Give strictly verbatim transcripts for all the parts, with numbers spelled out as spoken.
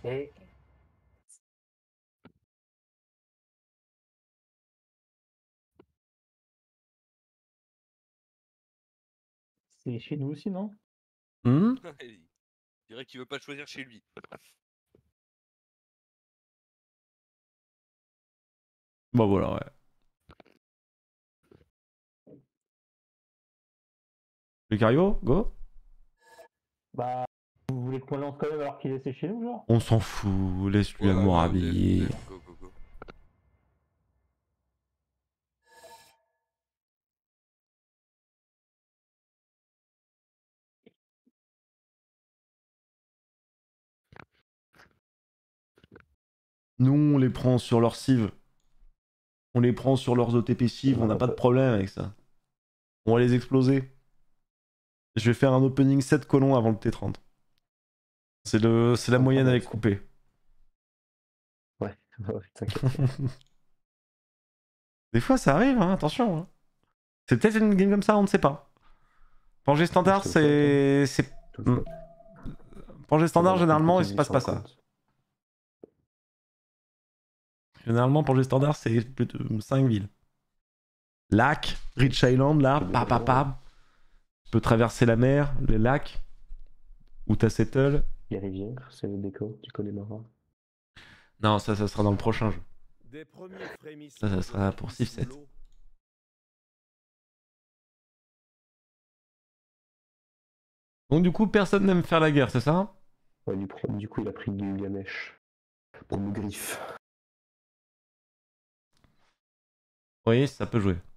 Et... C'est chez nous aussi, non? Mmh. Il dirait qu'il veut pas choisir chez lui. Bah voilà, ouais. Lucario, go. Bah, vous voulez qu'on lance quand même alors qu'il est chez nous, genre? On s'en fout, laisse-lui Ouais, amour ouais, habillé. let's- let's go, go, go. Nous, on les prend sur leur cive. On les prend sur leurs O T P cive, on n'a pas de problème avec ça. On va les exploser. Je vais faire un opening sept colons avant le T trente. C'est le, c'est la moyenne avec coupé. Ouais, ouais, t'inquiète. Des fois, ça arrive, hein, attention. Hein. C'est peut-être une game comme ça, on ne sait pas. Pangée standard, Je te le c'est... c'est... Tout le Hmm. temps. Pangée standard, Ouais, généralement, il petit se passe pas ça. cinquante. Généralement, Pangée standard, c'est plutôt cinq villes. Lac, Rich Island, là, C'est pa pa bien. pa. Tu peux traverser la mer, le lac, où t'as Settle. Les rivières, c'est le déco du Connemara. Non, ça, ça sera dans le prochain jeu. Des premiers Ça, ça frémissements sera de pour pluie Civ sous sept. l'eau. Donc du coup, personne n'aime faire la guerre, c'est ça? Ouais, du, pro- du coup, il a pris du Ganesh. Pour le griffe. Oui, ça peut jouer.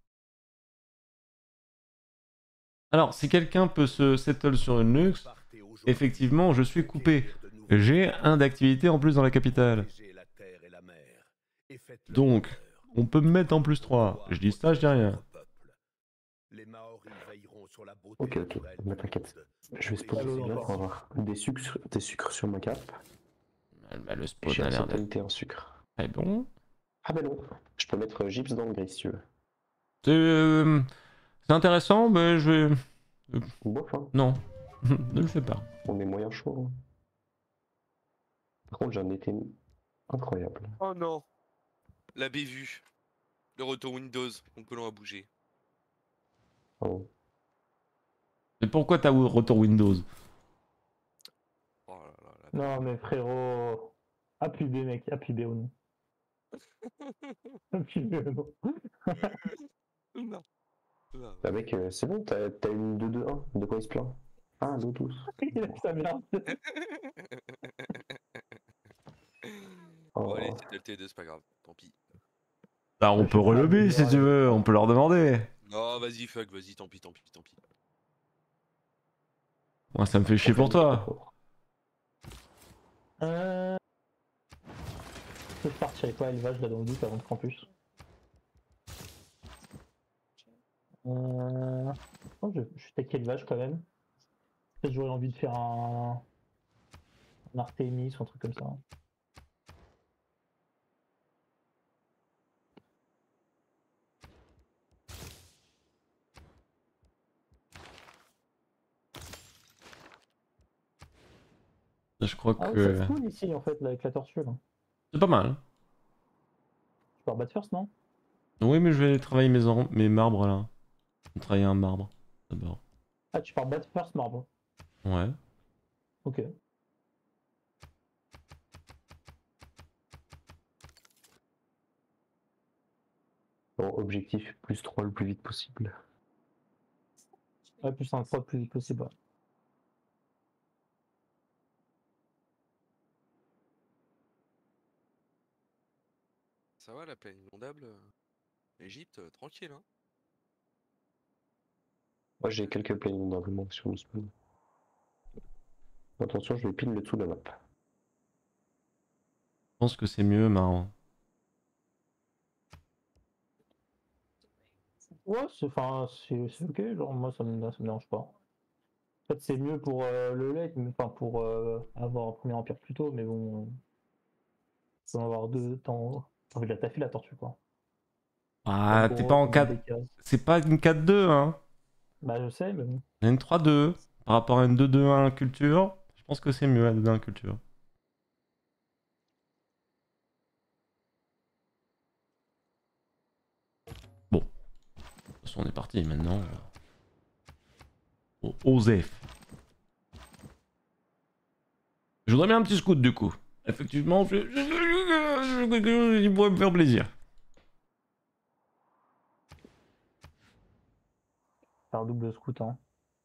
Alors, si quelqu'un peut se settle sur une luxe, Partez aujourd'hui. effectivement, je suis coupé. Conquérir de nouveaux J'ai terrains. un d'activité en plus dans la capitale. Protéger la terre et la mer. Et faites-le Donc, honneur. on peut me mettre en plus trois. Je dis ça, je dis rien. Les Maoris veilleront sur la beauté Ok, ok, naturelle mais du t'inquiète. monde. Je vais spawner Allô, là encore. pour avoir des sucres, des sucres sur ma cape. Bah, le Et spawn j'ai a la l'air d'être totalité en sucre. très bon. Ah ben non, je peux mettre euh, gyps dans le gris si tu veux. C'est euh, c'est intéressant, mais je vais... Bof, hein. Non, ne le fais pas. On est moyen chaud. Hein. Par contre, j'ai un été incroyable. Oh non. La bévue. Le retour Windows. Mon colon a bougé. Oh. Et pourquoi t'as retour Windows? Oh là là là. Non, mais frérot. Appuie B, mec. Appuie B ou non. Appuie B ou non. Non. Non. Bah mec, euh, c'est bon, t'as t'as une deux deux un. De quoi il se plaint? Ah, l'eau douce. Il a sa merde. Oh. Bon allez, c'est le T deux, c'est pas grave. Tant pis. Bah, on Je peut sais pas, relever je si vais tu voir, veux, euh, on peut leur demander. Non, vas-y, fuck, vas-y, tant pis, tant pis, tant pis. Moi, ça me fait chier En fait, pour je suis pas toi. fort. Euh... Je peux partir avec quoi élevage là dans le doute avant le campus. Euh... Oh, je, je suis tech élevage quand même. Peut-être j'aurais envie de faire un... un Artemis ou un truc comme ça. Je crois Ah ouais, que ça spawn ici en fait là, avec la tortue là. c'est pas mal. Je pars battre first non? Oui, mais je vais aller travailler mes, or- mes marbres là. Je vais travailler un marbre d'abord. Ah tu pars battre first marbre. Ouais. Ok. Bon, objectif plus trois le plus vite possible. Ouais, plus un trois le plus vite possible. Ouais. Ça va la plaine inondable euh, Égypte, euh, tranquille hein. Moi j'ai quelques plaines inondables sur le spawn. Attention, je vais pile le dessous de la map. Je pense que c'est mieux, marrant. Ouais, c'est enfin c'est c'est ok, genre moi ça me, ça me dérange pas. En fait c'est mieux pour euh, le late, mais enfin pour euh, avoir un premier empire plus tôt, mais bon. Euh, faut en avoir deux temps. T'as envie de la taffer la tortue quoi. Ah, Pour t'es pas en reprendre quatre. des cases. C'est pas une quatre deux, hein. Bah je sais, mais bon. Il y a une trois deux. Par rapport à une deux deux un culture, je pense que c'est mieux la deux deux un culture. façon, on est parti maintenant. Au Osef. Je voudrais bien un petit scout du coup. Effectivement, je... je- je- je- je- il pourrait me faire plaisir. Faire double scout, hein.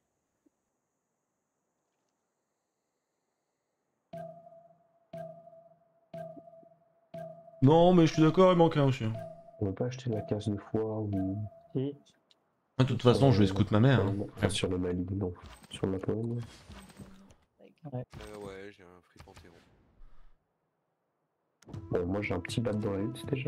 Non, mais je suis d'accord, il manque un aussi. hein. On va pas acheter la case de foie ou. Si. De toute sur, façon, je vais euh, scout ma mère. sur, hein. le, enfin, sur le Mali, non. Sur la Pologne. Euh, ouais, j'ai un free Panthéon. Bon, moi j'ai un petit bat dans la lutte déjà.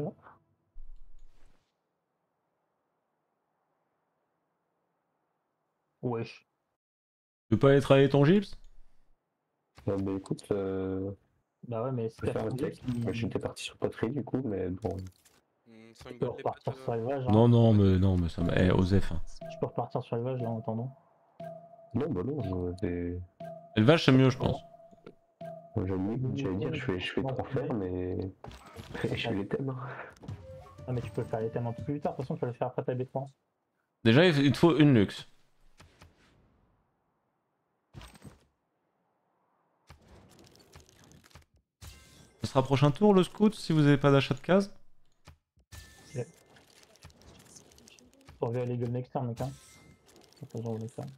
Wesh. Tu veux pas aller travailler ton gyps? Non, mais écoute, euh, Bah ouais, mais si je vais t'as faire fait un tech. Moi, j'étais parti sur poterie du coup, mais bon. Hmm, cinq tu peux gold les potes. repartir sur euh, élevage, hein. Non, non, mais non, mais ça m'a. Eh, Osef. Hein. Tu peux repartir sur élevage là en attendant. Non, bah non, je vais. Élevage, c'est mieux, je pense. Moi, J'allais j'allais dire, je fais, je fais Non, trois fermes et. et je fais les thèmes. hein. Ah, mais tu peux faire les thèmes un peu plus tard. De toute façon, tu vas le faire après ta B trois. Déjà, il te faut une luxe. Ce sera prochain tour le scout si vous n'avez pas d'achat de case. Pour regarder les gueules next turn, mec. Hein. Ça, genre, next turn.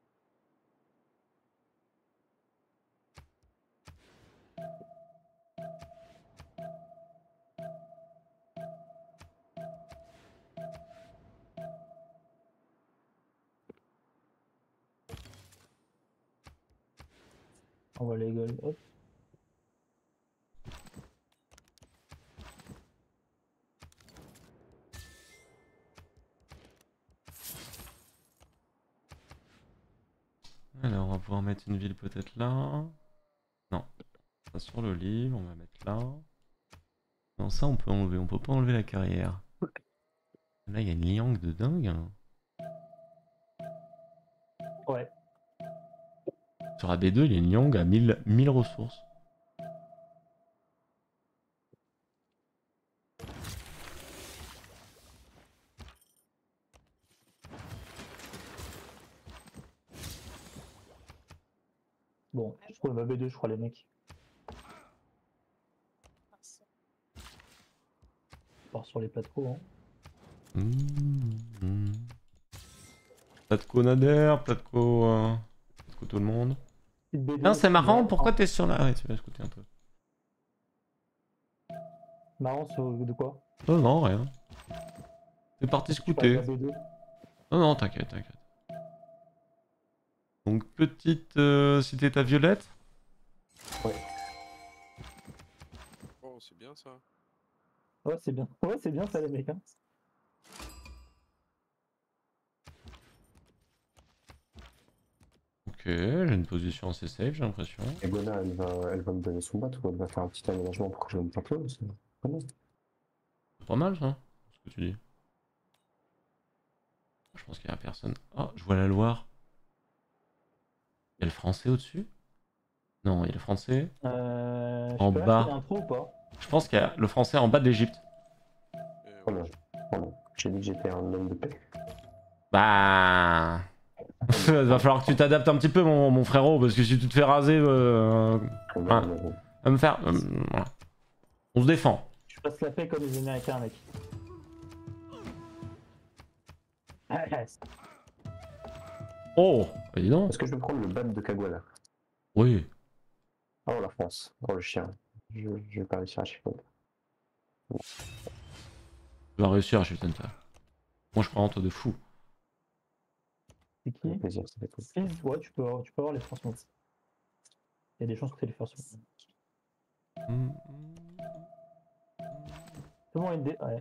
On voit les gueules. Hop. Alors, on va pouvoir mettre une ville peut-être là. Non. Ça sur le livre, on va mettre là. Non, ça on peut enlever, on peut pas enlever la carrière. Là, il y a une liang de dingue. hein. Ouais. Sur A B deux, il y a une liang à mille, mille ressources. Bon, je trouve ma B deux, je crois, les mecs. On part sur les plateaux. Hein. Mmh, mmh. Platco Nader, Platco, euh... Platco tout le monde. Petite B deux, Non, c'est marrant, ouais, pourquoi hein. t'es sur la... Ouais, tu vas écouter un peu. Marrant, c'est de quoi? Non, non, rien. T'es parti Tu parles de scouter. la B deux. Non, non, t'inquiète, t'inquiète. Donc, petite euh, cité ta violette. Oh, c'est bien ça. Ouais, c'est bien. Ouais, c'est bien ça, les mecs. Hein. Ok, j'ai une position assez safe, j'ai l'impression. Et Gona, elle va, elle va me donner son bat ou elle va faire un petit aménagement pour que je ne pas close. C'est pas mal. C'est pas mal, ça, ce que tu dis. Je pense qu'il y a personne. Oh, je vois la Loire. Il y a le français au-dessus? Non, il y a le français. Euh, En je peux bas. acheter l'intro ou pas? Je pense qu'il y a le français en bas de l'Egypte. Et, Oh ouais, non, oh non. J'ai dit que j'étais un homme de paix. Bah. Il va falloir que tu t'adaptes un petit peu, mon, mon frérot, parce que si tu te fais raser, euh, Oh, Ah. non, non, non. va me faire. euh, voilà. On se défend. Je passe la paix comme les Américains, mec. Oh, bah dis donc. Est-ce que je peux prendre le bat de Kagwana? Oui. Oh la France. Oh le chien. Je, je vais pas réussir à chiffrer. Tu vas réussir, je suis Hunter. Moi, je crois en toi de fou. C'est Ça fait qui? plaisir, ça fait plaisir. Fizz, ouais, tu peux, avoir- tu peux avoir les forces. Il y a des chances que tu aies les forces. Mm. Comment aider? Ouais.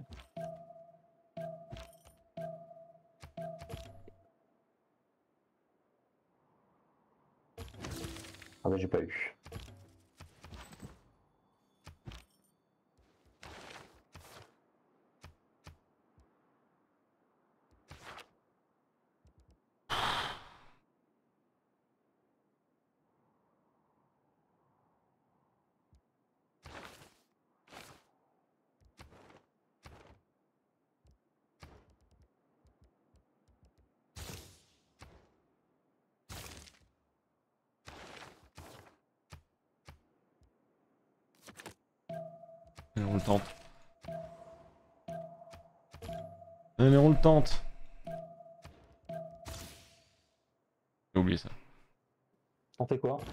Ah bah j'ai pas eu. Et on le tente. Allez, on le tente. J'ai oublié ça. On fait quoi?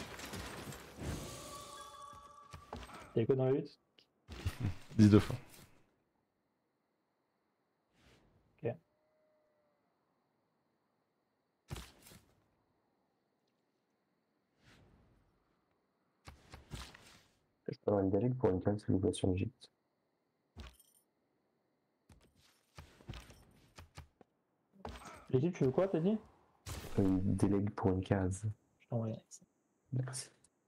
Y'a quoi dans la lutte? dix-deux fois. Ok. Je peux avoir une délègue pour une case s'il vous plaît sur l'Egypte. L'équipe, tu veux quoi, t'as dit? Une délègue pour une case. Je t'envoie. Merci.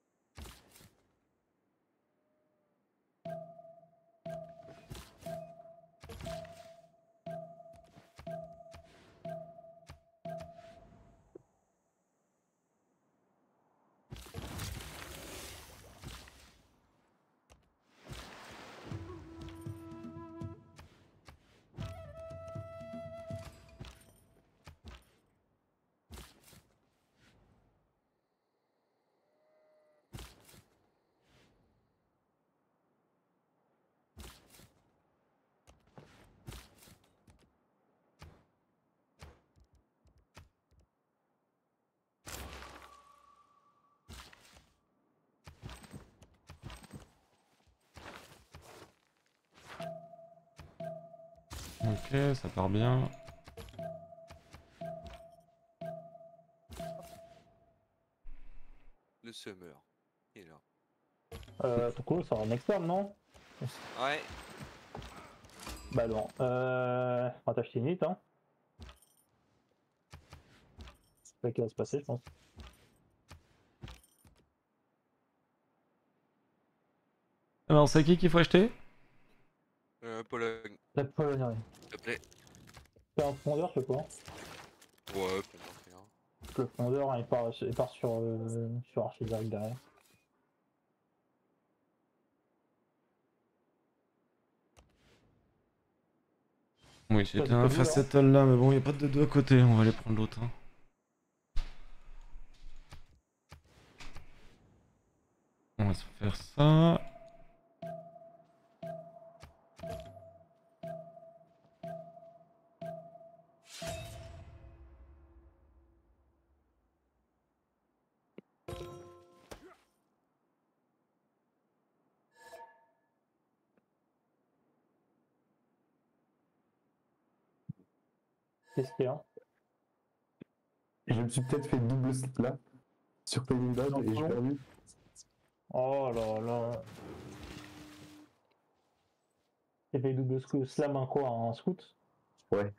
Ok, ça part bien. Le Summer. Il est là. Euh, ton coup, c'est en externe, non? Ouais. Bah non. Euh... On va t'acheter une hit, hein. C'est pas qui va se passer, je pense. Alors, c'est qui qu'il faut acheter? Euh, Pologne, La Pologne, ouais. s'il te plaît. C'est un fondeur, je sais pas. Ouais, pour moi, c'est un. Parce que le fondeur, hein, il, part, il part sur, euh, sur Archie direct derrière. Oui, Ça, c'était c'est un pas lui, facette là, mais bon, il n'y a pas de deux à côté, on va aller prendre l'autre. Hein. On va se faire ça. Qu'est-ce qu'il y a? Je me suis peut-être fait double slip là sur Penny Dog et j'ai perdu. Oh là là. T'as fait double sc- slam un quoi? Un scout? Ouais.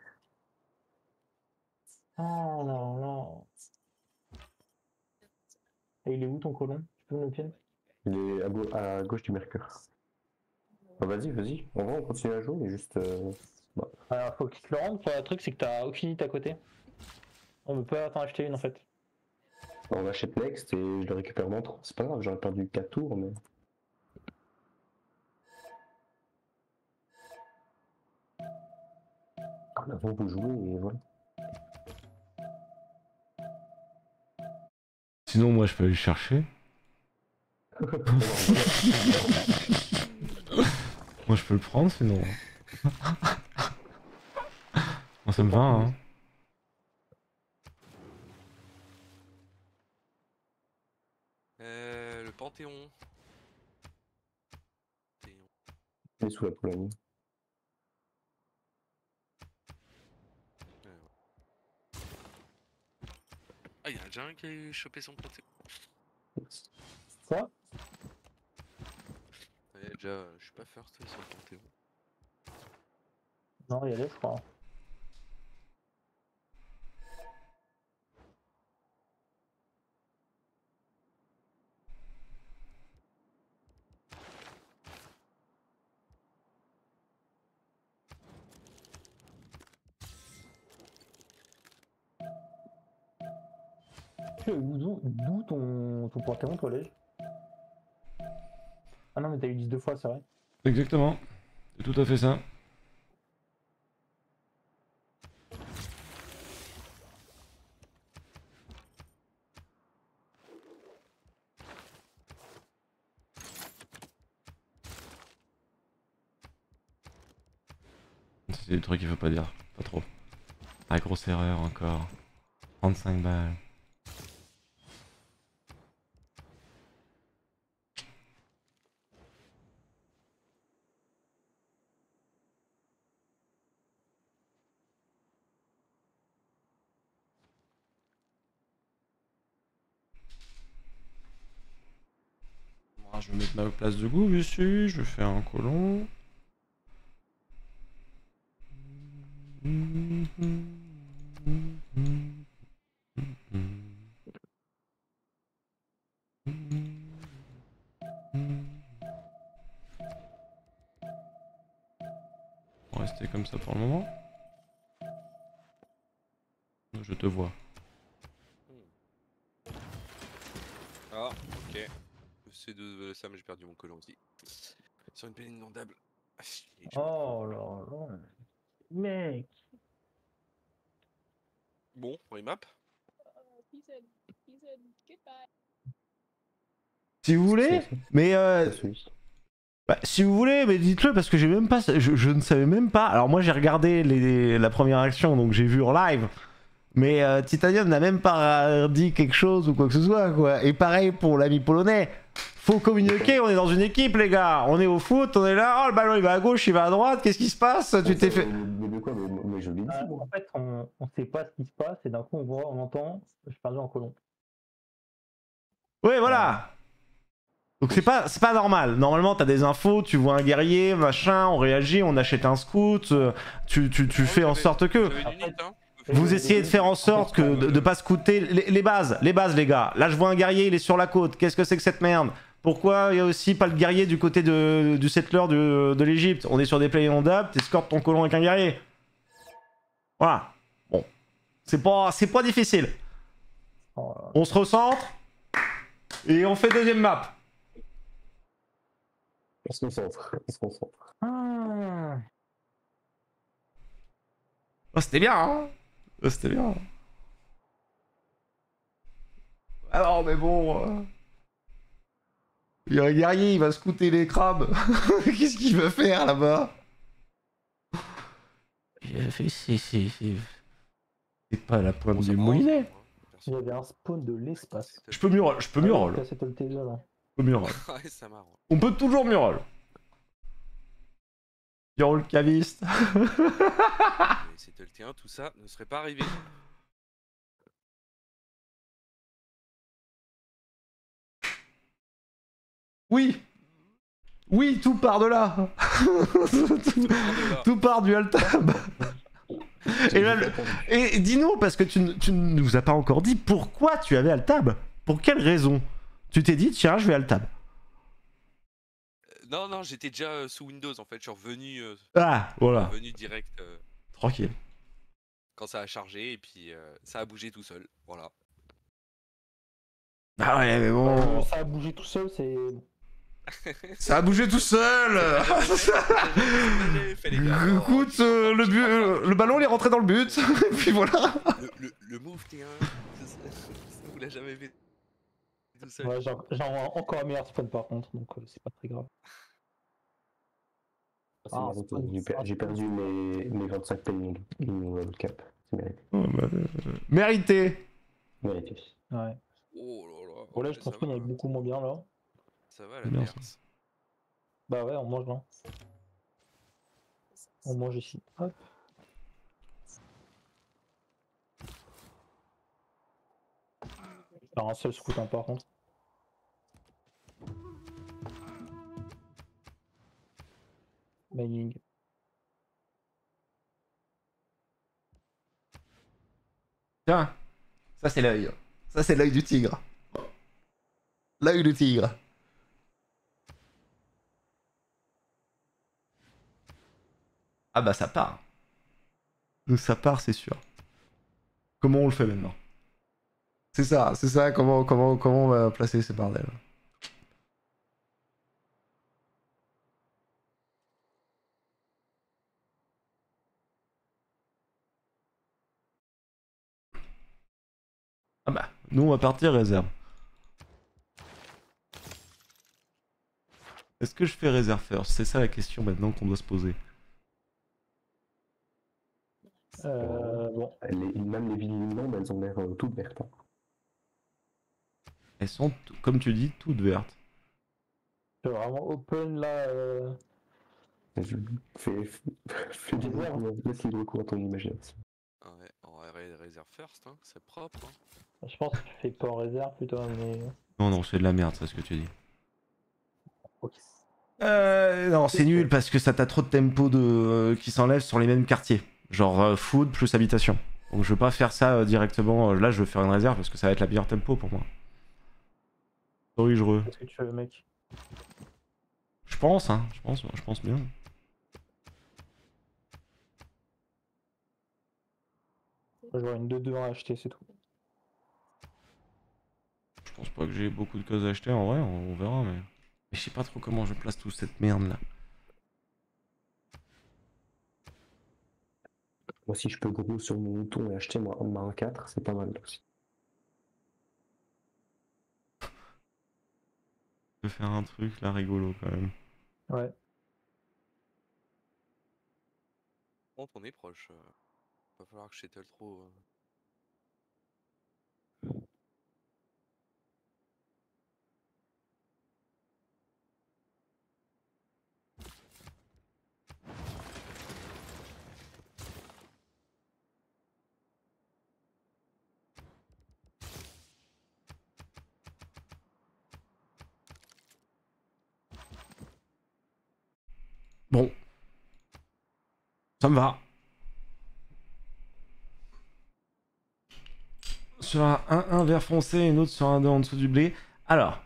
Oh là là. Et il est où ton colon? Tu peux me le pied? Il est à, gau- à gauche du Mercure. Bah, vas-y, vas-y. On va, on continue à jouer, mais juste. Euh... Bah. Alors, faut que tu te le rendes. Le truc, c'est que t'as aucune unité à côté. On peut pas t'en acheter une en fait. On achète Next et je le récupère dans trois. C'est pas grave, j'aurais perdu quatre tours, mais. Ah, là, vous jouez et voilà. Sinon, moi, je peux aller le chercher. Moi, je peux le prendre, sinon. Moi, ça me va, hein. Euh, le Panthéon. Panthéon. Il est sous la Pologne. Ouais, ouais. Ah, il y a un jungle qui a chopé son Panthéon. Quoi? Ouais, déjà, je suis pas first sur le Panthéon. Non, il y allait, je crois. Tu es où- D'où d'où ton, ton Panthéon, toi, Lège? Ah non, mais t'as eu dix deux fois, c'est vrai. Exactement. C'est tout à fait ça. c'est des trucs qu'il faut pas dire. Pas trop. Ah, grosse erreur encore. trente-cinq balles. Moi, je vais mettre ma place de goût ici. Je vais faire un colon. On va rester comme ça pour le moment. Je te vois. Ah, ok. C'est de ça, mais j'ai perdu mon colon aussi. Sur une peine inondable. Ah, chier, je- Oh là là. Mec. Bon, remap. Si vous voulez, mais euh, Ça suit. bah, si vous voulez, mais dites-le parce que j'ai même pas, je, je ne savais même pas. Alors moi j'ai regardé les, la première action, donc j'ai vu en live. Mais euh, Titanium n'a même pas dit quelque chose ou quoi que ce soit, quoi. Et pareil pour l'ami polonais. Faut communiquer, on est dans une équipe, les gars. On est au foot, on est là. Oh, le ballon il va à gauche, il va à droite. Qu'est-ce qui se passe? Tu t'es fait. Mais de quoi? Mais, mais je l'ai dit. Ah, en fait, on, on sait pas ce qui se passe et d'un coup, on voit, on entend, je suis perdu en colon. Ouais, voilà. Donc c'est pas, c'est pas normal. Normalement, t'as des infos, tu vois un guerrier, machin, on réagit, on achète un scout, euh, tu, tu, tu Ah, fais en j'avais- sorte que. j'avais une unité, hein. Vous essayez de faire en sorte que de, de pas scouter les, les bases, les bases les gars. Là je vois un guerrier, il est sur la côte. Qu'est-ce que c'est que cette merde? Pourquoi il y a aussi pas le guerrier du côté de, du settler de, de l'Egypte? On est sur des plays inondables, t'escortes ton colon avec un guerrier. Voilà. Bon. C'est pas, c'est pas difficile. Oh là là. On se recentre et on fait deuxième map. On se concentre. On se concentre. Ah. Oh, c'était bien, hein? Oh, c'était bien. Alors, mais bon. euh, Il y a un guerrier, il va scouter les crabes. Qu'est-ce qu'il veut faire là-bas? C'est c'est- c'est- c'est- c'est pas la pointe Bon, ça du m'arrange, moulinet. hein, Il y perso. avait un spawn de l'espace. Je peux mieux roll, je peux mieux roll. Ah, c'était le T G là. Je peux mieux roll. Ouais, ça m'arrange. On peut toujours mieux roll. Mieux roll caviste. Mais c'était le tien, tout ça ne serait pas arrivé. Oui. Oui, tout part de là. tout, tout part du altab. Et, là, le- et dis-nous, parce que tu, n- tu ne nous as pas encore dit pourquoi tu avais altab. Pour quelle raison? Tu t'es dit, tiens, je vais altab. Euh, Non, non, j'étais déjà euh, sous Windows en fait. Je suis revenu, euh, Ah, voilà. revenu direct euh, Tranquille. quand ça a chargé et puis euh, ça a bougé tout seul. Voilà. Ah ouais, mais Euh, bon. ça a bougé tout seul, c'est. Ça a bougé tout seul. J'avais fait, les gars. Oh, Écoute, euh, le, but, euh, le ballon il est rentré dans le but. Et puis voilà. le, le, le move, t'es un. Vous l'avez jamais fait tout seul. Ouais, j'ai j'ai encore un meilleur spawn par contre, donc euh, c'est pas très grave. C'est Ah, mérité. spawn, J'ai per- ah, j'ai perdu mes, mes vingt-cinq payings. World Cap. C'est mérité. Oh, bah, euh, mérité. Mérité. Ouais. Oh là là. Bon, là, ouais, je ça pense qu'il va, est beaucoup moins bien là. Ça va la C'est bien, perce. Bah ouais, on mange là. On mange ici. Hop. Alors un seul scout hein, par contre. Mining. Tiens, ça c'est l'œil. Ça c'est l'œil du tigre. L'œil du tigre. Ah bah ça part. Ça part, c'est sûr. Comment on le fait maintenant? C'est ça, c'est ça, comment, comment, comment on va placer ces bordels? Ah bah, nous on va partir réserve. Est-ce que je fais réserve first? C'est ça la question maintenant qu'on doit se poser. Euh, bon, Les- même les villes immondes, elles ont l'air euh, toutes vertes. hein. Elles sont, t- comme tu dis, toutes vertes. c'est vraiment open là. euh, Je- Fais, fais du Réserve. recours, laisse le recours à ton imagination. Ouais, en ré- réserve first, hein, c'est propre. Hein. Je pense que tu fais pas en réserve plutôt, mais. Non, non, c'est de la merde, ça, ce que tu dis. Ok. Euh, non, c'est nul parce que ça t'a trop de tempo de, euh, qui s'enlève sur les mêmes quartiers. Genre euh, food plus habitation. Donc je veux pas faire ça euh, directement. euh, Là, je veux faire une réserve parce que ça va être la meilleure tempo pour moi. Sorry, je re. Qu'est-ce que tu veux, mec? Je pense, hein. Je pense, je pense bien. Je vois une deux deux à acheter, c'est tout. Je pense pas que j'ai beaucoup de choses à acheter en vrai. On, on verra, mais. Mais je sais pas trop comment je place toute cette merde là. Moi, si je peux gros sur mon mouton et acheter ma, ma un quatre, c'est pas mal aussi. Je vais faire un truc là rigolo quand même. Ouais. Bon, on est proche. euh, Va falloir que je settle trop. euh. Bon. Ça me va. Sur un un un vert foncé et une autre sur un deux en dessous du blé. Alors.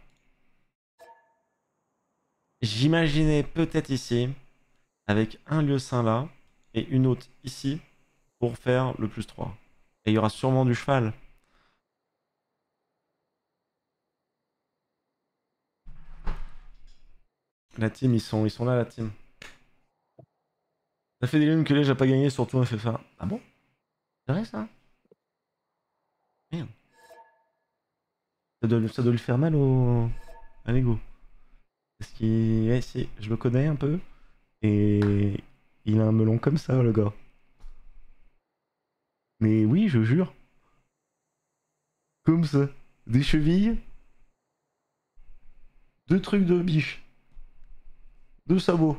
J'imaginais peut-être ici, avec un lieu saint là, et une autre ici, pour faire le plus trois. Et il y aura sûrement du cheval. La team, ils sont, ils sont là, la team. Ça fait des lunes que les j'ai pas gagné, surtout un F F A. Ah bon? C'est vrai ça? Merde. Ça doit, ça doit lui faire mal au... à l'ego. Parce qu'il... Ouais, si, je le connais un peu. Et... il a un melon comme ça, le gars. Mais oui, je jure. Comme ça. Des chevilles. Deux trucs de biche. Deux sabots.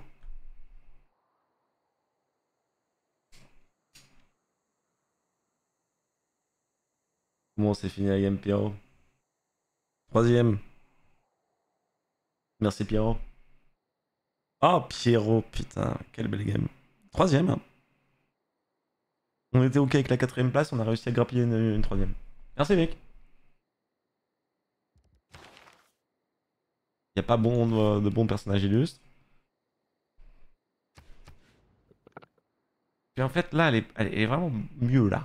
Bon, c'est fini la game, Pierrot. Troisième. Merci, Pierrot. Oh, Pierrot, putain, quelle belle game. Troisième. Hein. On était ok avec la quatrième place, on a réussi à grappiller une, une troisième. Merci, mec. Y a pas bon, de, de bons personnages illustres. Puis en fait, là, elle est, elle est vraiment mieux, là.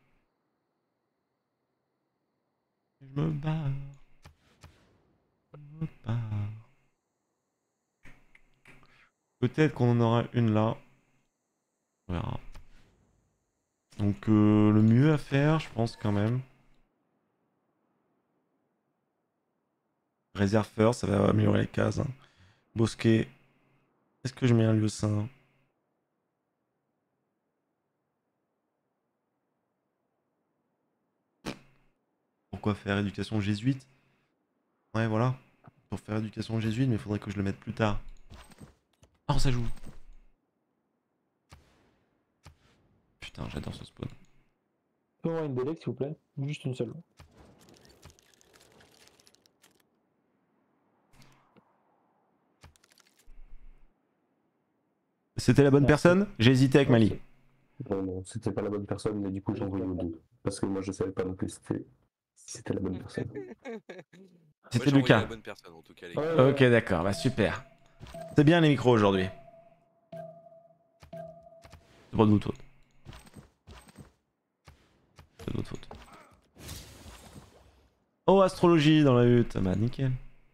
Je me barre. Je me barre. Peut-être qu'on en aura une là. On verra. Donc, euh, le mieux à faire, je pense quand même. Réserve first, ça va améliorer les cases. Hein. Bosquet. Est-ce que je mets un lieu saint? Pourquoi faire éducation jésuite? Ouais, voilà. Pour faire éducation jésuite, mais il faudrait que je le mette plus tard. Oh, ça joue. Putain, j'adore ce spawn. Fais-moi une délec, s'il vous plaît. Juste une seule. C'était la bonne Merci. personne? J'ai hésité avec Mali. Non, non, c'était pas la bonne personne, mais du coup, j'ai envoyé aux deux. Parce que moi, je savais pas non plus si c'était si c'était la bonne personne. C'était Moi, j'ai envoyé Lucas. la bonne personne en tout cas, les gars. Ouais, ouais, Ok, d'accord, bah super. C'est bien les micros aujourd'hui. C'est pas de votre faute. C'est de votre faute. Oh, astrologie dans la hutte. Bah, nickel.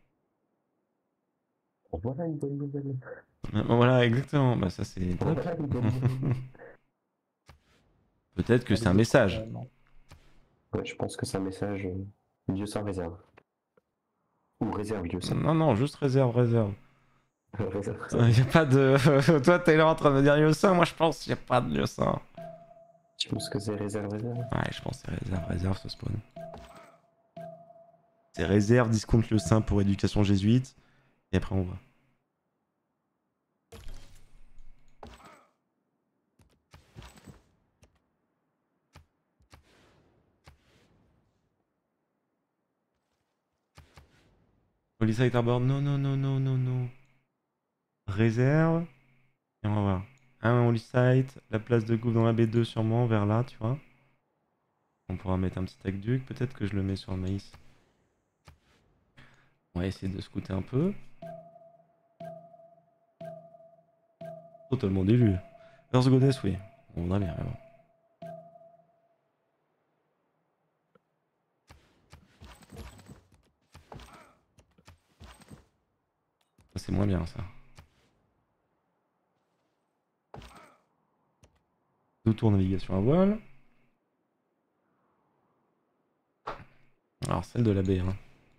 Voilà une bonne nouvelle. Euh, Voilà, exactement. Bah, ça, c'est top. Voilà une bonne nouvelle. Peut-être que c'est un message. Euh, non. Ouais, je pense que c'est un message euh, Dieu sans réserve. Ou réserve Dieu sans. Non, non, juste réserve, réserve. réserve. Il y a pas de. Toi, t'es là en train de me dire lieu saint. Moi, je pense qu'il n'y a pas de lieu saint. Je pense que c'est réserve, réserve. Ouais, je pense que c'est réserve, réserve ce spawn. C'est réserve, discount le sein pour éducation jésuite. Et après on voit. Holy Site Harbor, non, non, non, non, non, non. Réserve. Et on va voir. Un Holy Site, la place de Gouv dans la B deux sûrement, vers là, tu vois. On pourra mettre un petit aqueduc, peut-être que je le mets sur le maïs. On va essayer de scouter un peu. Totalement délu. Earth Goddess, oui. On voudrait bien, mais bon. Ça, c'est moins bien, ça. Deux tours navigation à voile. Alors, celle de la baie, hein.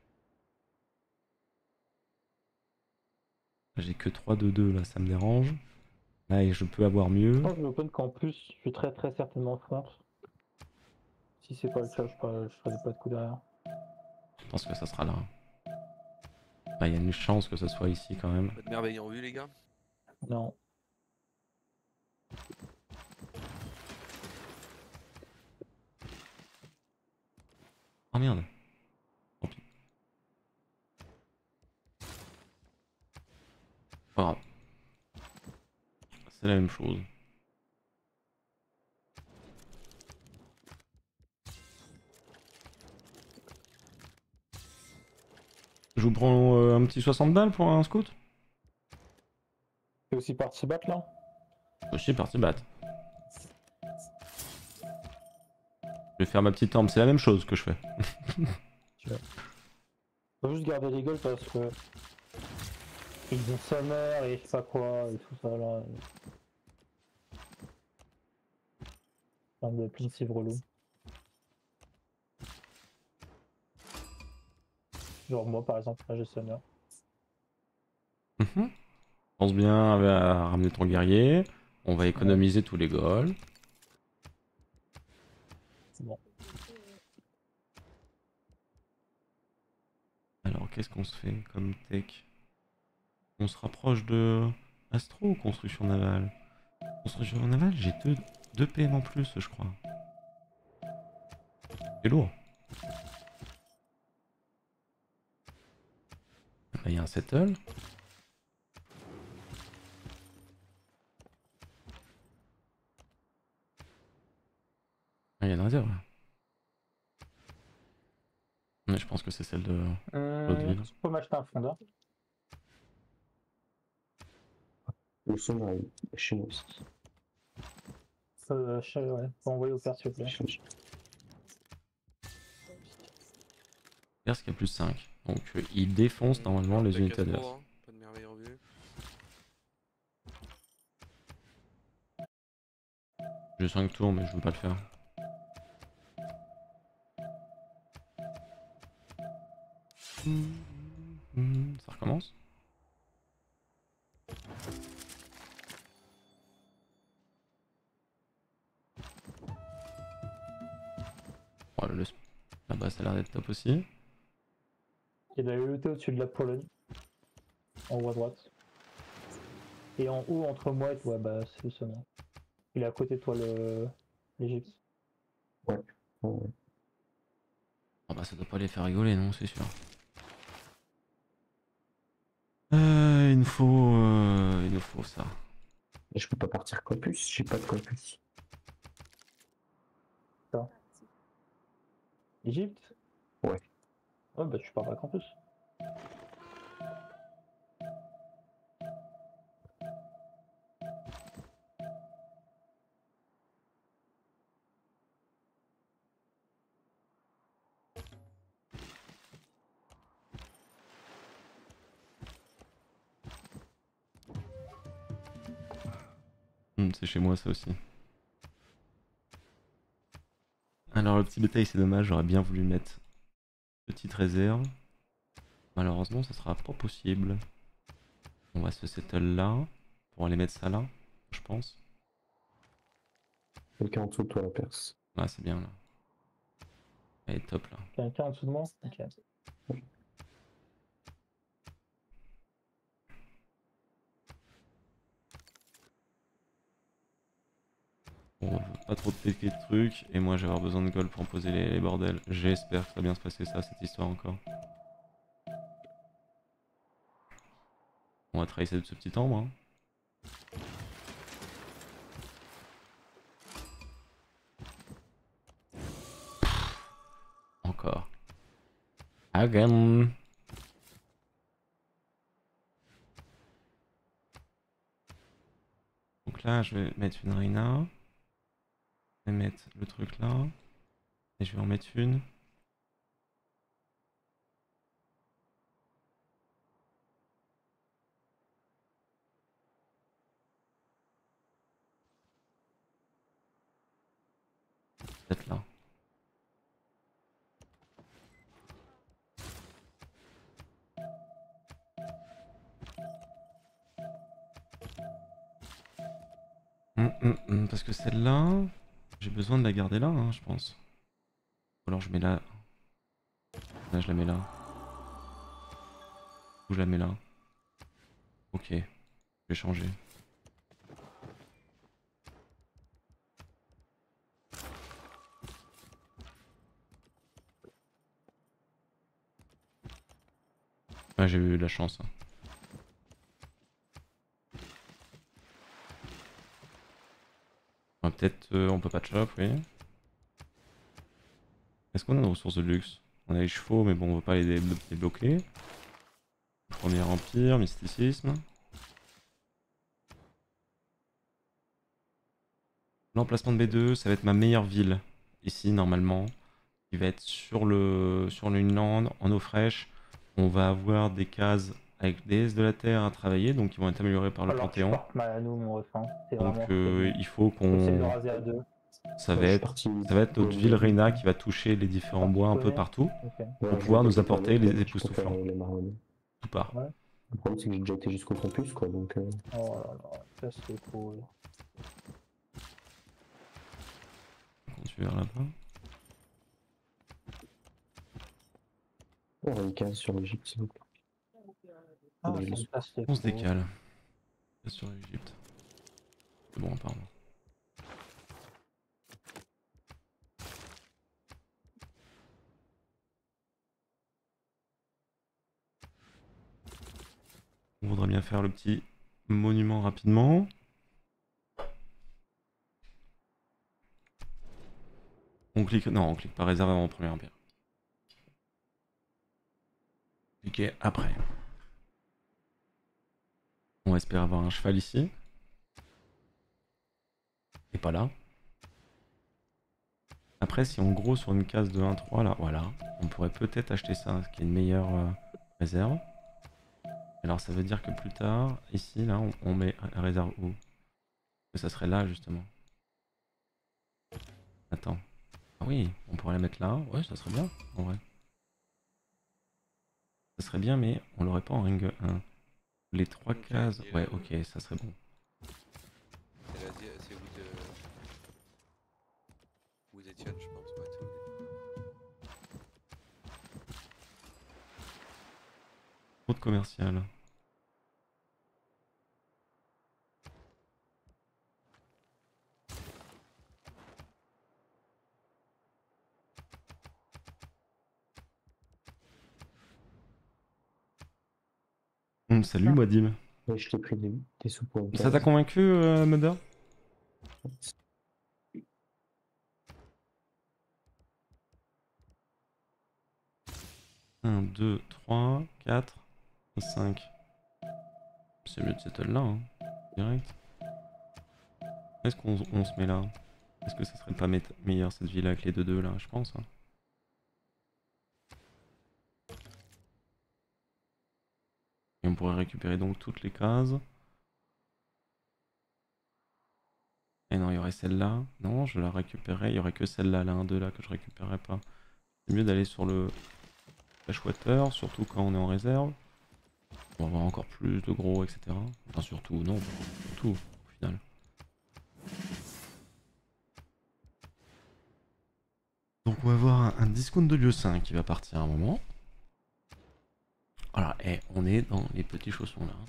J'ai que trois de deux, là, ça me dérange. Là, et je peux avoir mieux. Je pense que je open qu'en plus, je suis très très certainement front. Si c'est pas le cas, je ferai, je ferai pas de coup derrière. Je pense que ça sera là. Là, il y a une chance que ça soit ici, quand même. Pas de merveille en vue, les gars. Non. Oh merde. Tant pis. Pas grave. C'est la même chose. Je vous prends euh, un petit soixante balles pour un scout. C'est aussi parti battre là. Je suis parti battre. Je vais faire ma petite arme, c'est la même chose que je fais. Faut juste garder les gueules parce que ils ont summer et je sais pas quoi et tout ça là. Plein de plein de cibles relous. Genre moi par exemple, là j'ai summer. Mhm. Pense bien à ramener ton guerrier. On va économiser tous les goals. C'est bon. Alors qu'est-ce qu'on se fait comme tech? On se rapproche de Astro ou construction navale? Construction navale, j'ai deux, deux P M en plus, je crois. C'est lourd. Là, il y a un settle. Ah, il y a une réserve là. Mais je pense que c'est celle de l'autre Hum, ville. je peux m'acheter un fondeur. Le son là, chez nous aussi. Euh, je- ouais, faut envoyer au père s'il vous plaît. Perse qui a plus cinq. Donc euh, il défonce normalement Alors, les t'as unités Castro, adverses. hein. Pas de merveille en vue. J'ai cinq tours mais je veux pas le faire. Ça recommence. Oh, le... Là-bas ça a l'air d'être top aussi. Il y a de la U E T au-dessus de la Pologne. En haut à droite. Et en haut entre moi et toi, bah c'est le sommet. Il est à côté de toi le l'Égypte. Ouais. Ouais. Oh bah ça doit pas les faire rigoler non c'est sûr. Euh, il nous faut... Euh, il nous faut ça. Et je peux pas partir campus, j'ai pas de campus. Égypte? Ouais. Ouais bah tu pars pas campus. Hmm, c'est chez moi ça aussi. Alors le petit bétail c'est dommage, j'aurais bien voulu mettre petite réserve. Malheureusement ça sera pas possible. On va se settle là. Pour aller mettre ça là, je pense. Quelqu'un en dessous de toi, la perce. Ah, c'est bien là. Elle est top là. Quelqu'un en dessous de moi? Ok. Bon, je veux pas trop de péquer de trucs, et moi je vais avoir besoin de gold pour poser les, les bordels. J'espère que ça va bien se passer ça, cette histoire encore. On va trahir ce petit ambre. Hein. Encore. Again. Donc là, je vais mettre une Reina. Je vais mettre le truc là. Et je vais en mettre une. Peut-être là. Hum, hum, hum, parce que celle-là, j'ai besoin de la garder là, hein, je pense. Ou alors je mets là. Là, je la mets là. Ou je la mets là. Ok. Je vais changer. Ah, j'ai eu de la chance. Hein. Ah, peut-être euh, on peut pas chop, oui. Est-ce qu'on a des ressources de luxe? On a les chevaux, mais bon, on veut pas les dé débloquer. Premier empire, mysticisme. L'emplacement de B deux, ça va être ma meilleure ville. Ici, normalement. Il va être sur le sur l'Uneland, en eau fraîche. On va avoir des cases avec des déesses de la terre à travailler, donc ils vont être améliorés par le Alors que je Panthéon. porte mal à nous, mon refrain. C'est Donc vraiment euh, il faut On essaie de le qu'on... raser à deux. Ça Ouais, va je suis être, parti. ça va être notre ville Reina qui va toucher les différents Ah, tu bois un peu connais? partout Ok. Ouais, pour je pouvoir vais nous apporter récupérer, les je préfère époustouflants. les marronniers. Tout part. Ouais. Le problème, c'est que j'ai déjà été jusqu'au campus, quoi, donc... Euh... Oh là là, ça c'est cool. On continue vers là-bas. On a une case sur l'Egypte, s'il vous plaît. Ah, Mais je ça, laisse- ça c'est On se cool. décale. Sur l'Egypte. C'est bon, pardon. On voudrait bien faire le petit monument rapidement. On clique... Non, on clique pas réservé avant premier empire. Cliquez après. On espère avoir un cheval ici. Et pas là. Après, si en gros sur une case de un trois là, voilà, on pourrait peut-être acheter ça, ce qui est une meilleure euh, réserve. Alors ça veut dire que plus tard, ici, là, on, on met la réserve où? Que ça serait là, justement. Attends. Ah oui, on pourrait la mettre là. Ouais, ça serait bien, en vrai. Ça serait bien, mais on l'aurait pas en ring un. Les trois Ok, cases, et ouais, le- ok, ça serait bon. C'est la di- c'est vous de... Vous Étienne, je pense. Ouais, c'est vous. Route commerciale. Hum, salut, Ah. Moadim. Ouais, je t'ai pris des, des sous pour une Ça case. t'a convaincu, euh, Mother? un, deux, trois, quatre, cinq. C'est mieux de settle là, hein. Direct. Est-ce qu'on on se met là? Est-ce que ça serait pas me- meilleur cette ville avec les deux deux là? Je pense. Hein. Et on pourrait récupérer donc toutes les cases. Et non, il y aurait celle-là. Non, je la récupérerais. Il y aurait que celle-là, la un deux là, que je récupérerais pas. C'est mieux d'aller sur le Freshwater, surtout quand on est en réserve. On va avoir encore plus de gros, et cetera. Enfin, surtout, non, surtout, au final. a un discount de lieu cinq qui va partir à un moment. Alors, eh, on est dans les petits chaussons là.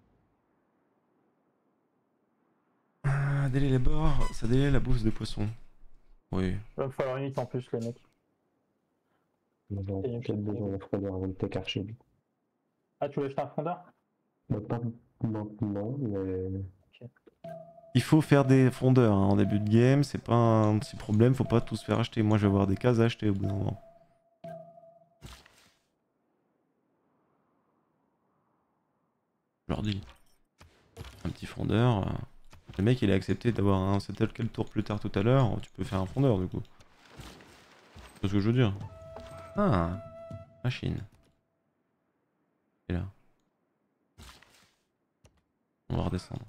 Ah, délai les bords, ça délaie la bouffe de poisson. Oui. Il va falloir une unité en plus, les mecs. On va Et une peut-être petite- besoin de fondeur avant de tech archer. Ah, tu veux acheter un fondeur? Bah, pas maintenant, mais. Il faut faire des fondeurs hein, en début de game, c'est pas un petit problème, faut pas tous faire acheter. Moi je vais avoir des cases à acheter au bout d'un moment. Je leur dis. Un petit fondeur. euh, Le mec il a accepté d'avoir un settle quel tour plus tard tout à l'heure, tu peux faire un fondeur du coup. C'est ce que je veux dire. Ah, machine. Et là. On va redescendre.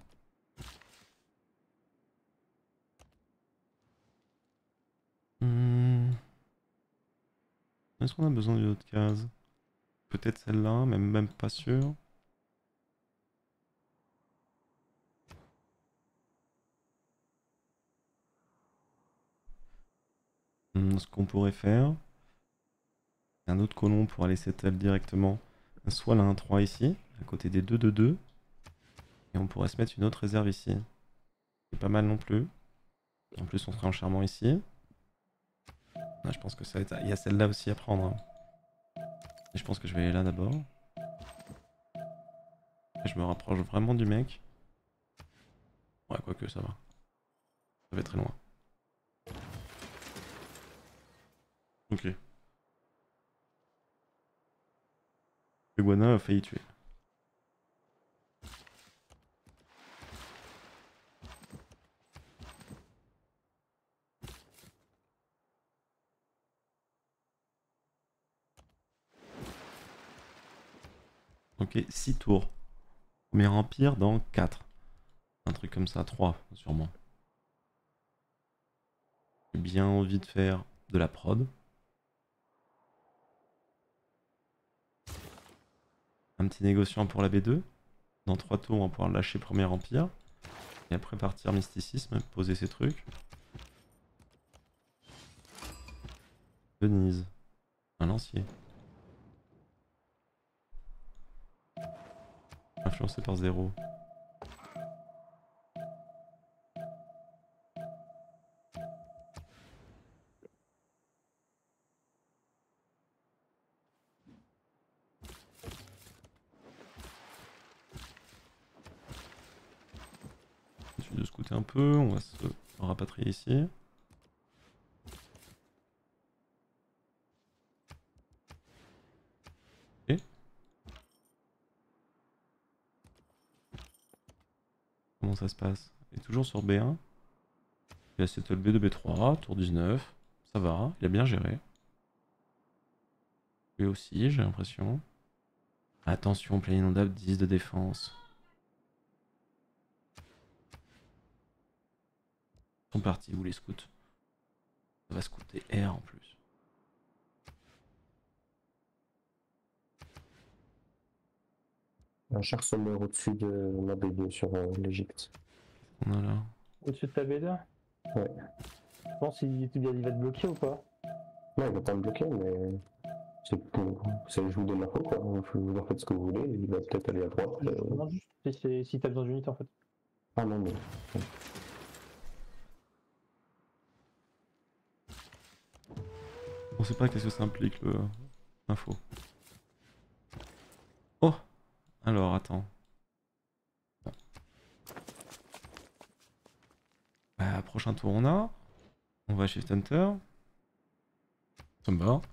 Hmm. Est-ce qu'on a besoin d'une autre case? Peut-être celle-là, même, même pas sûr. Hmm, ce qu'on pourrait faire, c'est un autre colon pour aller settle directement. Soit là un trois ici, à côté des deux deux deux. Et on pourrait se mettre une autre réserve ici. C'est pas mal non plus. En plus on serait en charmant ici. Ah, je pense que ça va être... Il y a celle-là aussi à prendre. hein. Et je pense que je vais aller là d'abord. Et je me rapproche vraiment du mec. Ouais, quoique ça va. Ça va être très loin. Ok. Iguana a failli tuer. Ok, six tours. Premier empire dans quatre. Un truc comme ça, trois sûrement. J'ai bien envie de faire de la prod. Un petit négociant pour la B deux. Dans trois tours, on va pouvoir lâcher Premier Empire. Et après partir Mysticisme, poser ses trucs. Venise. Un lancier. Influencé par zéro. De scouter un peu, on va se rapatrier ici. Ok. Comment ça se passe? Il est toujours sur B un. Il a settle B deux, B trois, tour dix-neuf. Ça va, il a bien géré. Lui aussi, j'ai l'impression. Attention, plein inondable, dix de défense. Ils sont partis où les scouts? Ça va scouter R en plus. Un char sommaire au-dessus de la B deux sur euh, l'Egypte. On a là. Au-dessus de ta B deux? Ouais. Je pense qu'il il va te bloquer ou pas? Non, il va pas me bloquer, mais. C'est pour. C'est je vous donne l'info quoi. Vous en faites ce que vous voulez. Il va peut-être aller à droite. Je euh. me demande juste si, c'est- si t'as besoin d'unité en fait. Ah non, mais. On sait pas qu'est-ce que ça implique le info. Oh! Alors attends. Bah, prochain tour on a. On va Shift Hunter. Ça me va.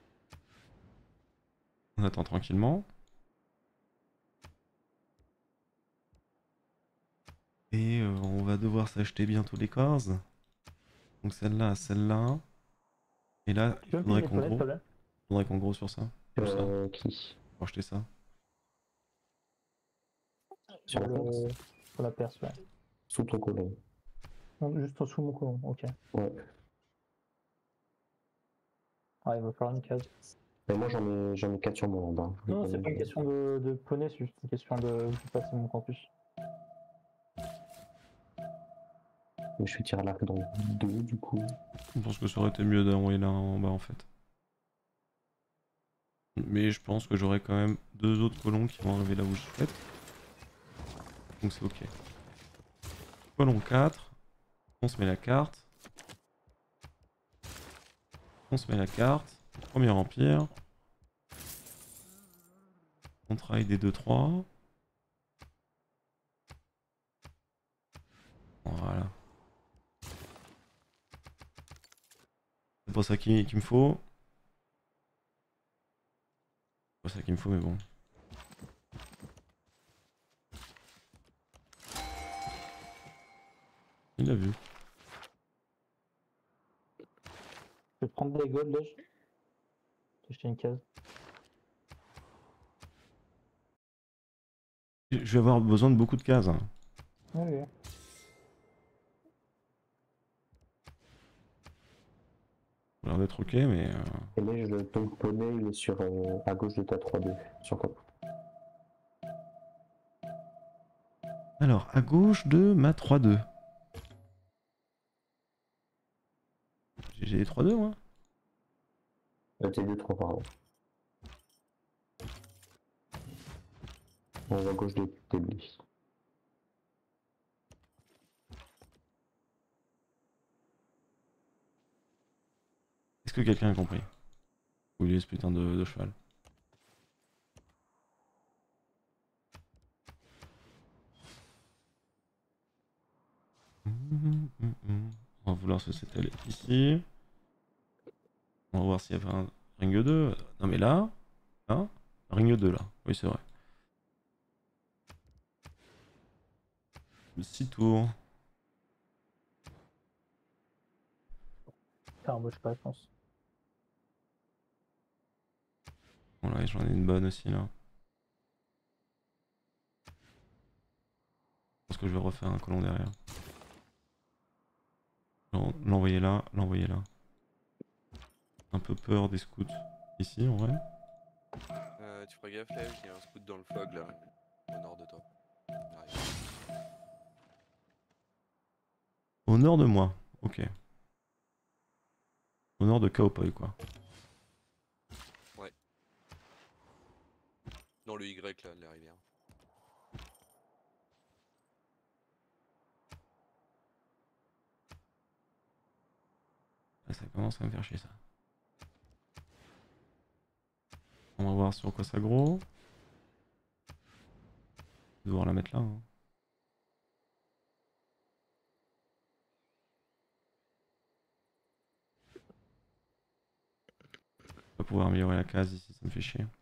On attend tranquillement. Et euh, on va devoir s'acheter bientôt des cases. Donc celle-là, celle-là. Et là, Tu il peux me faudrait payer qu'on les toilettes, gros. s'il te plaît? Faudrait qu'on gros sur ça. Sur ça. Euh, qui Pour acheter ça. Sur la le... Perse Sur la Perse, ouais. Sous ton colon. Non, juste sous mon colon, ok. Ouais. Ah, il va falloir une case. Mais moi j'en ai j'en ai quatre sur mon land. Hein. Non, c'est pas une question de, de poney, c'est juste une question de où tu passes mon campus. Mais je vais tirer l'arc dans deux du coup. Je pense que ça aurait été mieux d'envoyer là en bas en fait. Mais je pense que j'aurai quand même deux autres colons qui vont arriver là où je souhaite. Donc c'est ok. Colon quatre. On se met la carte. On se met la carte. Premier empire. On travaille des deux trois. Voilà. C'est pas ça qu'il qu'il me faut. C'est pas ça qu'il me faut mais bon. Il l'a vu. Je vais prendre des golds là. Je vais jeter une case. Je vais avoir besoin de beaucoup de cases. Hein. Ouais, ouais. Ça a l'air d'être ok mais... Euh... Et là, je ton poney, il est sur, euh, à gauche de ta trois deux. Sur quoi? Alors, à gauche de ma trois deux. J'ai des trois deux moi. Euh, T'es deux trois pardon. On va à gauche de tes blés. Est-ce que quelqu'un a compris? Où il est ce putain de, de cheval? On va vouloir se s'étaler ici. On va voir s'il y avait un ring deux. Non mais là, là, ring deux là. Oui c'est vrai. six tours. Ça embauche pas, je pense. Voilà, j'en ai une bonne aussi là. Je pense que je vais refaire un colon derrière. L'envoyer là, l'envoyer là. Un peu peur des scouts ici en vrai. Euh, tu feras gaffe là, il y a un scout dans le fog là, au nord de toi. Arrive. Au nord de moi, ok. Au nord de Cowboy quoi. Ouais. Dans le Y là, de la rivière. Là, ça commence à me faire chier ça. On va voir sur quoi ça gros. Je vais devoir la mettre là. Hein. Je vais pas pouvoir améliorer la case ici, ça me fait chier.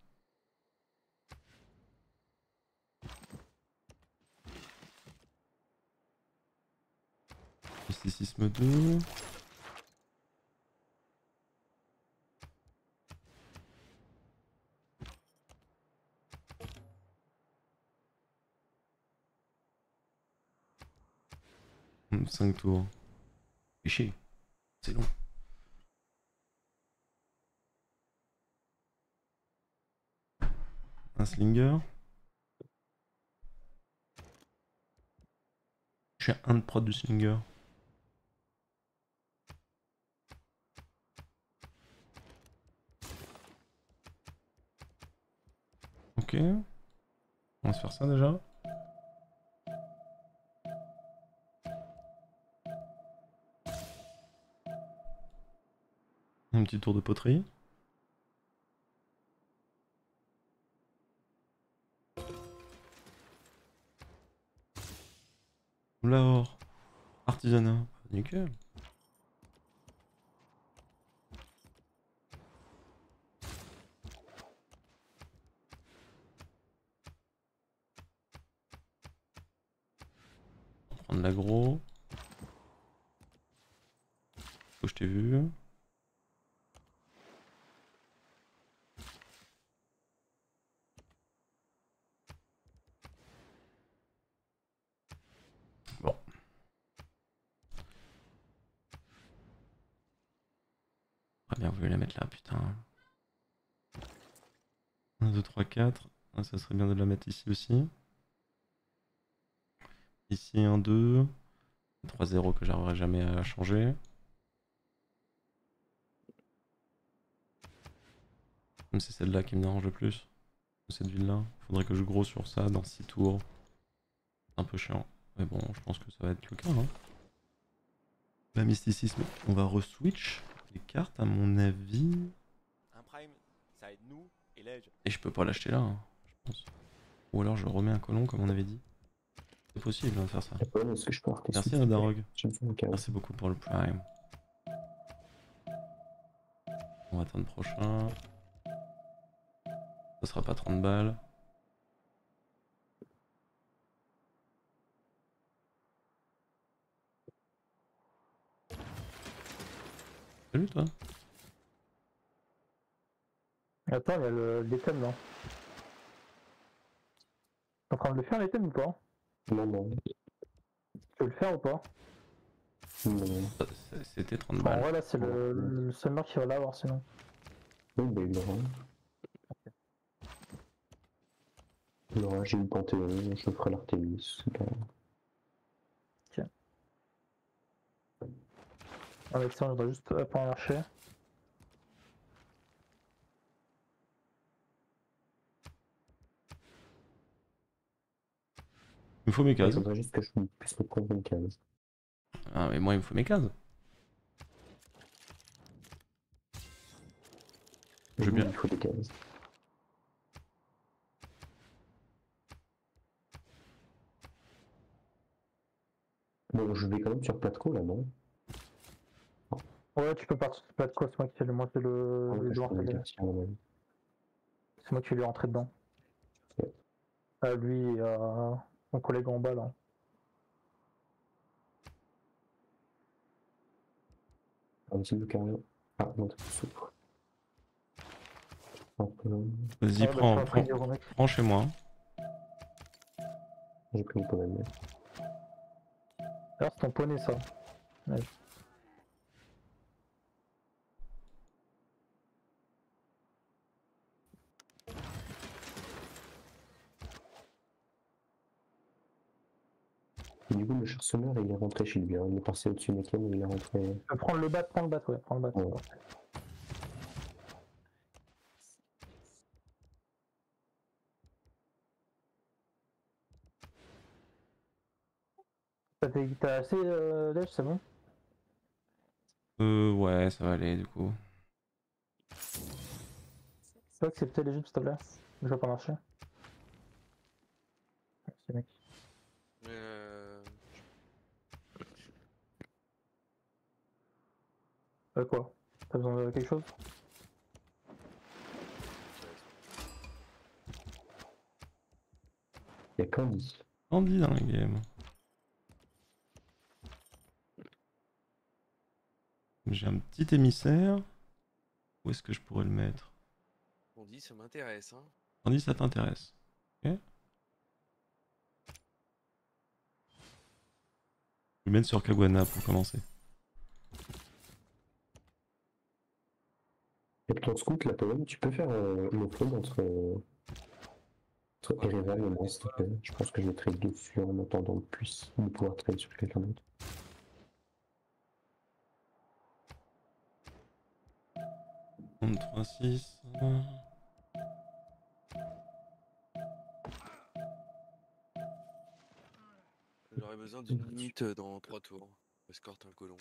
Mysticisme deux. cinq tours. Fait chier. C'est long. Un slinger. J'ai un de prod du slinger. Ok. On va se faire ça déjà. Un petit tour de poterie. Lahore. Artisanat. Nickel. On va prendre l'agro. Faut que je t'ai vu. Bon. J'aurais bien voulu la mettre là, putain. un, deux, trois, quatre. Ah, ça serait bien de la mettre ici aussi. Ici un, deux. trois zéro que j'arriverai jamais à changer. Même c'est celle-là qui me dérange le plus. Cette ville-là. Faudrait que je gros sur ça dans six tours. C'est un peu chiant. Mais bon, je pense que ça va être le cas. Hein. La mysticisme, on va re-switch les cartes à mon avis. Un prime, ça aide nous et l'edge. Et je peux pas l'acheter là, hein, je pense. Ou alors je remets un colon comme on avait dit. C'est possible hein, de faire ça. Est-ce que je peux arrêter Merci s'il te plaît? Nadarog. Je me fais une case. Merci beaucoup pour le prime. On va attendre le prochain. Ça sera pas trente balles. Salut toi. Attends, il y a le- l'item là. T'es en train de le faire l'item ou pas? Non, non. Tu veux le faire ou pas? Non. C'était trente En balles. vrai là c'est le, le summer qui va l'avoir sinon. Oui, bah il l'aura. Il l'aura, j'ai eu le Panthéon, je ferai l'Artémis. c'est pas- Avec ça on doit juste up en marché. Il me faut mes Il cases. faudrait juste que je puisse me prendre une case. Ah mais moi il me faut mes cases. Je veux Oui, bien. il faut des cases. Bon, je vais quand même sur Platco là, non? Ouais tu peux partir pas de quoi, c'est moi qui fais le moi qui fais le, Ouais, le je joueur, prends c'est les quartiers, à mon avis. c'est moi qui lui rentrer dedans. Ouais. À lui et à mon collègue en bas là. Un petit peu carré. Ah, non, t'as souffre. Hop, euh, Vas-y, Ah, bah, prends, tu vas prends, prendre des prends chez moi. j'ai pris une pommade. D'ailleurs c'est ton poney ça. Ouais. Et du coup, le chasseur, il est rentré chez lui. Hein. Il est passé au-dessus de Ken et il est rentré. Tu peux prendre le bat, prends le bat, ouais, prends le bat. Ouais. T'as fait- t'as assez euh, d'edge, c'est bon? Euh, ouais, ça va aller du coup. Tu peux accepter les jupes s'il te plaît? Je vais pas marcher. Merci mec. Euh... Euh quoi? T'as besoin de quelque chose? Il y a Candy. Candy dans la game. J'ai un petit émissaire. Où est-ce que je pourrais le mettre? On dit ça m'intéresse hein. Candy, ça t'intéresse? Ok. Je vais le mettre sur Kaguana pour commencer. Et pour ton scout, la Pologne, tu peux faire euh, le front entre, euh, entre Ouais, Erevan et ouais, moi, ouais, s'il te plaît. Je pense que je vais trade dessus en attendant de plus de pouvoir trade sur quelqu'un d'autre. trente-trois six. J'aurais besoin d'une minute euh, dans trois tours. Escorte un colon.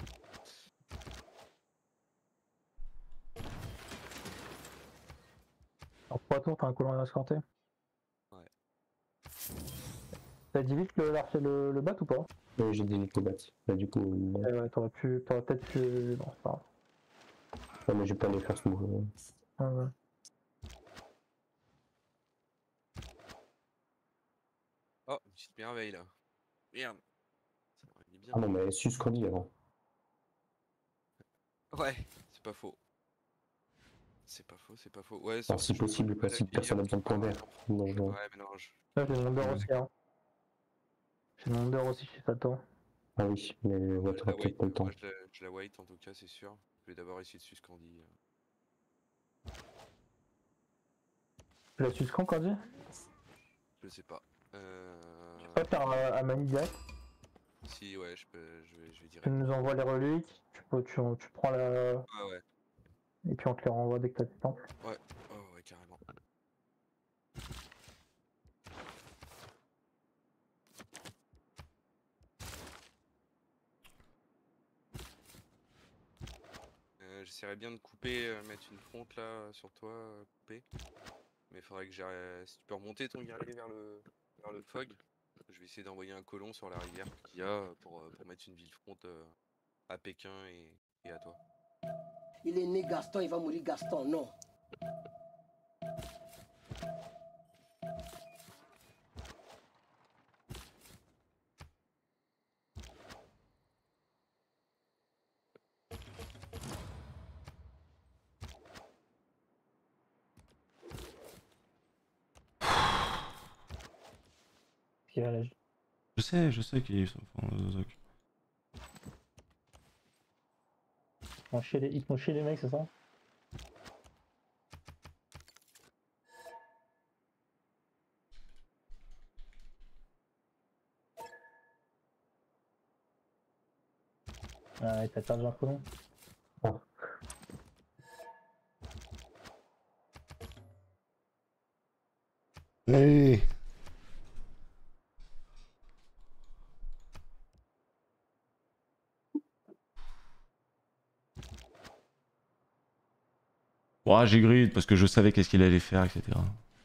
En trois tours, t'as un colon à escorter? Ouais. T'as dit vite le, le, le bat ou pas? Euh, J'ai des le bat. Bah, du coup, non. Eh ouais, t'aurais pu, t'aurais peut-être pu... Non, c'est pas grave. Ah, mais j'ai pas les faire ce move. Ah, ouais. Oh, une petite merveille là. Merde. Ça m'aurait dit bien. Ah non, mais sus Candy avant. Ouais, c'est pas faux. C'est pas faux, c'est pas faux. Ouais, Alors, sauf si que je possible, peux pas pas si l'accueillir, personne n'a besoin de point ouais, vert. Moi, je... Ouais, mais non, je... Là j'ai mon d'or Ouais, aussi, hein. J'ai mon d'or aussi, je fais pas le temps. Ah oui, mais ouais, je t'auras la peut-être wait, pas le temps. moi je la, je la wait en tout cas, c'est sûr. Je vais d'abord essayer de suscandy. Tu la suces quand, Candy? Je sais pas. Euh... Tu peux pas faire à, à Mani direct? Si, ouais, je peux, je vais, je vais Tu direct. nous envoies les reliques, tu, peux, tu, tu prends la. Ah ouais, Et puis on te les renvoie dès que t'as tes temps. ouais, oh, ouais, carrément. Euh, J'essaierai bien de couper, euh, mettre une fronte là euh, sur toi, euh, couper. Mais il faudrait que j'arrive. Si tu peux remonter ton guerrier vers le, vers le fog, je vais essayer d'envoyer un colon sur la rivière qu'il y a euh, pour, euh, pour mettre une ville fronte euh, à Pékin et, et à toi. Il est né Gaston, il va mourir Gaston, non. Qui va là. Je sais, je sais qu'ils sont. Enfin, euh, Zoc. Ils font chier les, ils font chier les mecs, c'est ça? Ah, et t'as perdu un colon. Allez. Ouais, j'ai grid parce que je savais qu'est-ce qu'il allait faire, et cetera.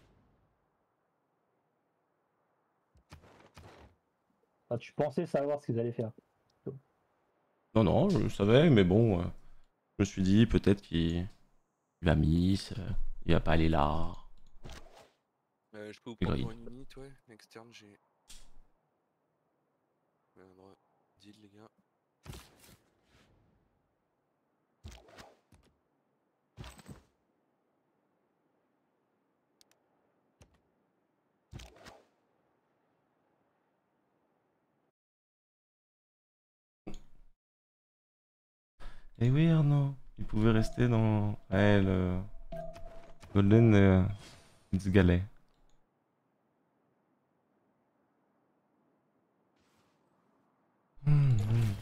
Ah, tu pensais savoir ce qu'ils allaient faire. Non, non, je savais, mais bon, euh, je me suis dit peut-être qu'il il va miss, euh, il va pas aller là. Euh, je peux vous C'est prendre pour gris. une unité, ouais. Externe, j'ai. Ouais, un droit. Deal, les gars. Et oui, Arnaud, il pouvait rester dans. Ouais, le. Golden euh, It's Galet. Hmm, hmm.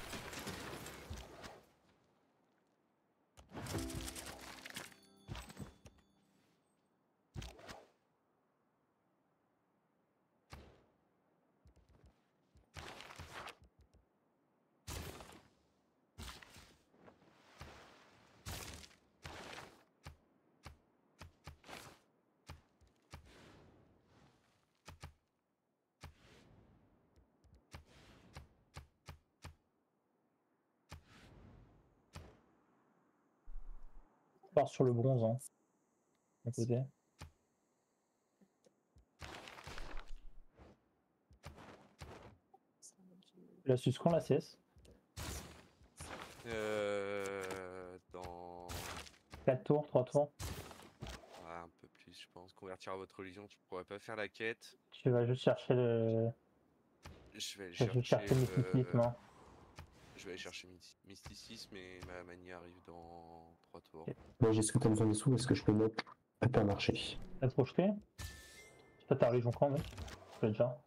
Je pars sur le bronze, hein. À côté. La suce quand la C S? Euh. Dans. quatre tours, trois tours. Ouais, un peu plus, je pense. Convertir à votre religion, tu pourrais pas faire la quête. Tu vas juste chercher le. Je vais aller Tu vas juste chercher. chercher le mysticisme, Euh... hein. Je vais aller chercher mysti- mysticisme et ma manie arrive dans trois tours. Ok. Là, j'ai ce que t'as besoin de sous, est-ce que je peux mettre Hypermarché? T'as projeté? Toi, t'as religion quand, mec? Tu l'as déjà.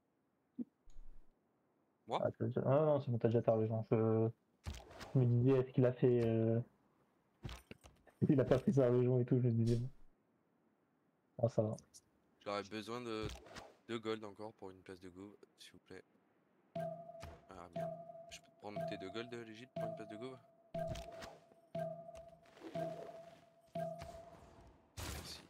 Moi Ah, tu l'as déjà. Ah, non, c'est bon, t'as déjà ta religion. Je... je me disais, est-ce qu'il a fait. Euh... Il a pas pris sa religion et tout, je me disais. Bon. Ah, ça va. J'aurais besoin de deux gold encore pour une place de go, s'il vous plaît. Ah merde. Je peux te prendre tes deux gold, l'Égypte, pour une place de go? Merci.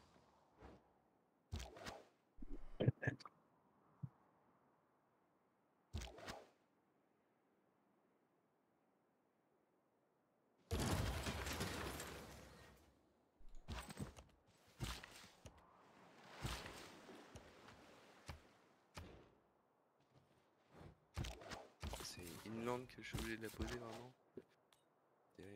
Oh, c'est Inland que je suis obligé de la poser vraiment. Terrible.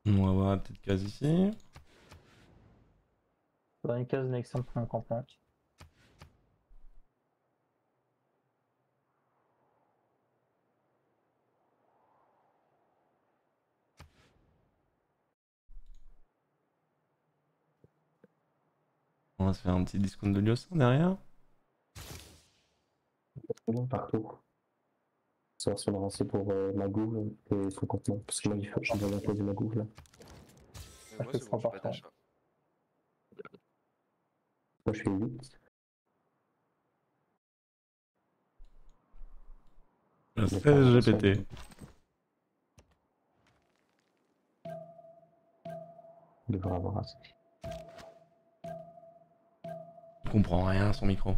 On va voir la petite case ici. Dans les cases Nexon prend un campement. On va se faire un petit discount de Lyosan derrière. Bon, partout. Ça va se lancer pour euh, Magou et son contenant. Parce que moi, il faut que je dois poser Magou là. Euh, Ah, moi, je c'est te bon, prends j'ai pas partant. d'achat. Moi, je fais huit. La Il est pas seize en G façon. P T. Il devrait avoir assez. Je comprends rien à son micro.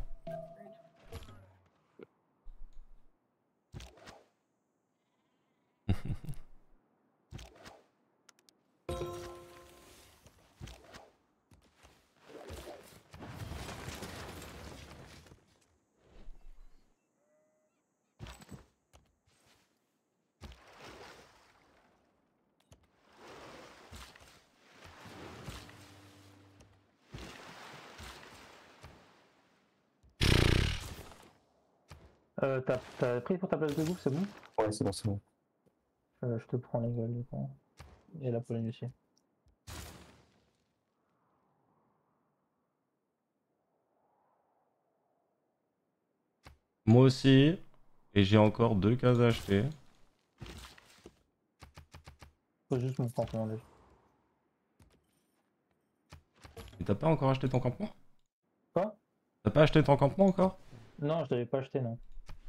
Euh, t'as t'as pris pour ta place de bouffe, c'est bon? Ouais, c'est bon, c'est bon. Euh, je te prends les gueules du coup. Et la Pologne aussi. Moi aussi. Et j'ai encore deux cases à acheter. Faut juste mon campement là. Et t'as pas encore acheté ton campement? Quoi? T'as pas acheté ton campement encore? Non, je l'avais pas acheté, non.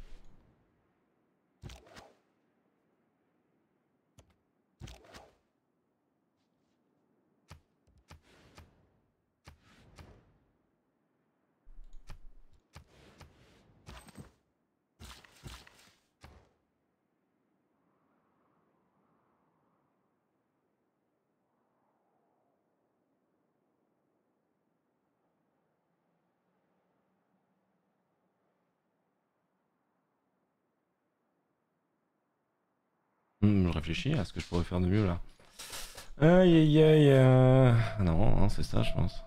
Hmm, je réfléchis à ce que je pourrais faire de mieux là. Aïe aïe aïe. euh, Non, hein, c'est ça, je pense.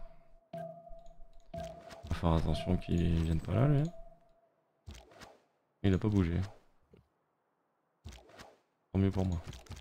Faut faire attention qu'il vienne pas là, lui. Il a pas bougé. Tant mieux pour moi.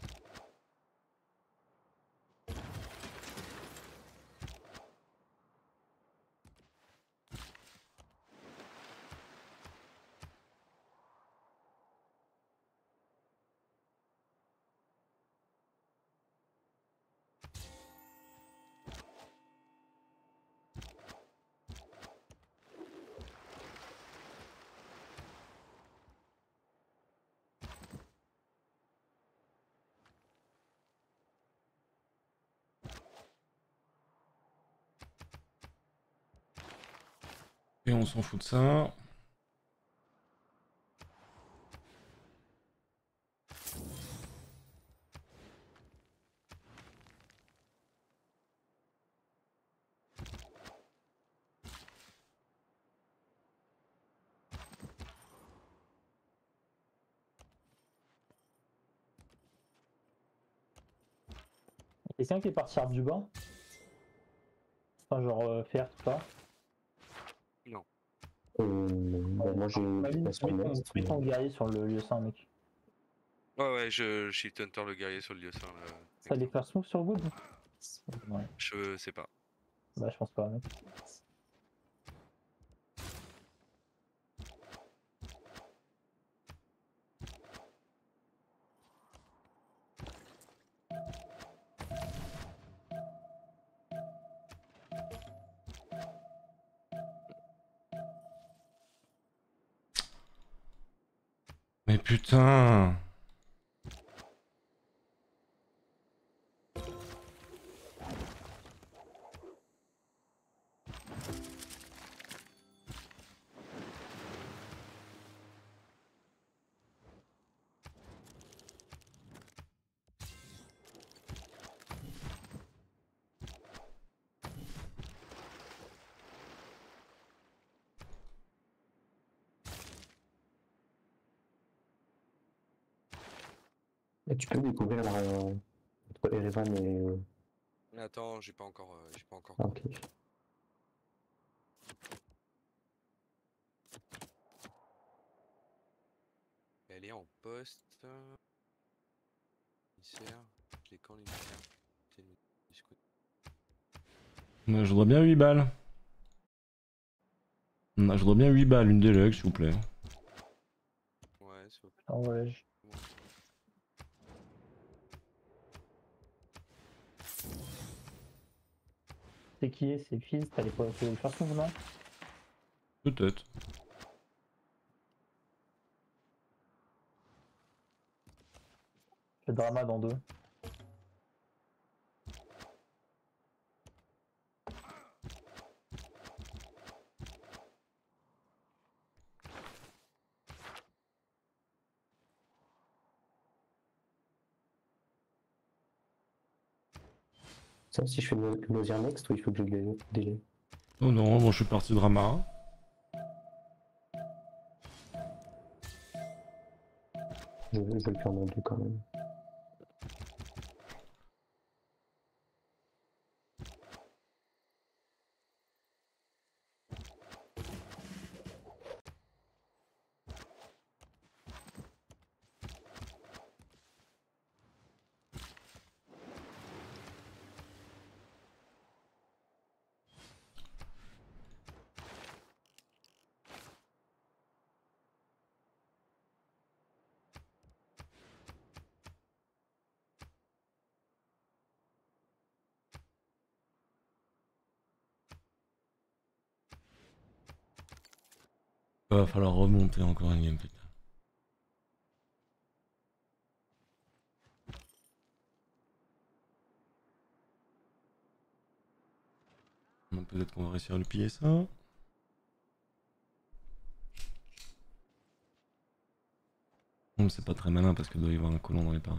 Et on s'en fout de ça. Quelqu'un qui est parti arbre du banc? Enfin, genre euh, faire tout ça. Non. Euh, bon, moi, j'ai M'a une mis place sur l'est. mis ton guerrier sur le lieu saint, mec. Ouais, ouais, je Shift Hunter le guerrier sur le lieu saint. Là. Ça allait faire smooth sur le wood? Ouais. Je sais pas. Bah, je pense pas, mec. Mais putain. Et tu peux découvrir la Erevan et. Mais attends, j'ai pas encore. euh, j'ai pas encore. Ah, ok. Elle est en poste. Émissaire. Je l'ai quand l'émissaire? C'est une- discute. Je voudrais bien huit balles. Je voudrais bien huit balles, une deluxe, s'il vous plaît. Ouais, s'il vous plaît. Ah ouais. je- C'est qui est, c'est Fizz, t'as les quoi, tu veux le faire souvent, non? Peut-être. Le drama dans deux. Ça, si je fais le Nausea next ou il faut que je le délai. Oh non, moi je suis parti drama. Je, je vais le faire en deux quand même. Va falloir remonter encore une game, putain. Peut-être qu'on va réussir à le piller ça. Bon, c'est pas très malin parce qu'il doit y avoir un colon dans les parages.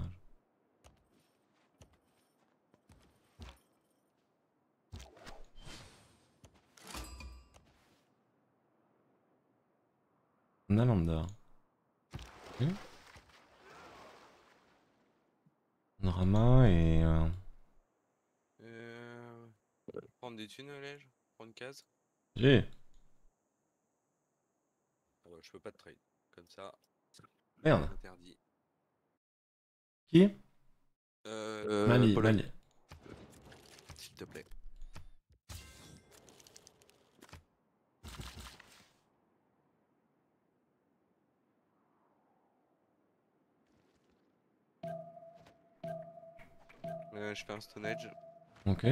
Nalanda. Ok. Drama et... Euh... Euh... Prendre des thunes, Lège? Prendre une case? J'ai. Ah ouais, je peux pas de trade. Comme ça. Merde. Interdit. Qui Euh... Mali, Pologne. Mali. S'il te plaît. Euh, je fais un Stone Age. Ok.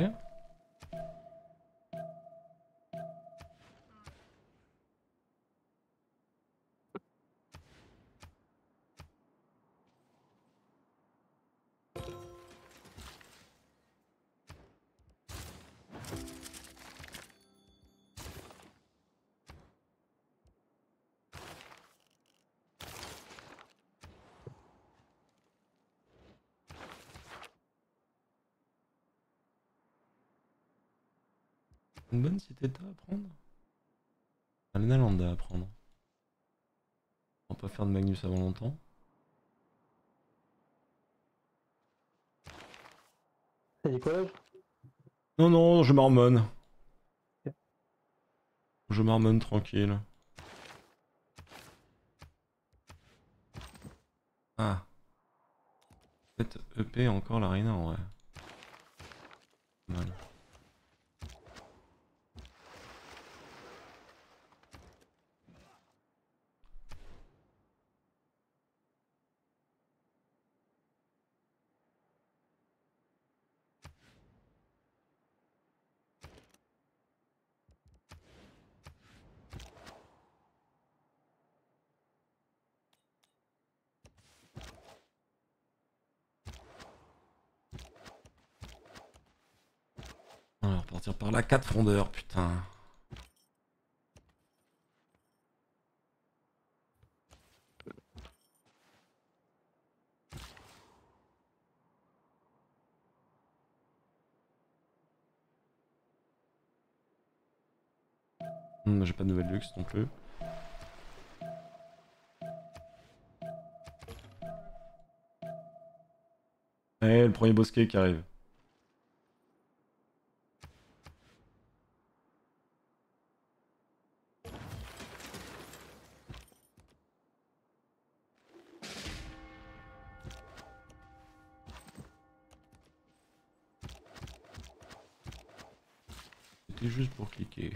Une bonne cité à prendre. Ah, le Nalanda à prendre. On va pas faire de Magnus avant longtemps. T'as dit quoi, Lège? Non, non, je marmonne. Ok. Je marmonne tranquille. Ah. Peut-être E P encore l'arena en vrai. Pas mal. On va repartir par là, quatre frondeurs, putain. Hum, J'ai pas de nouvelle luxe non plus. Eh, le premier bosquet qui arrive. C'était juste pour cliquer.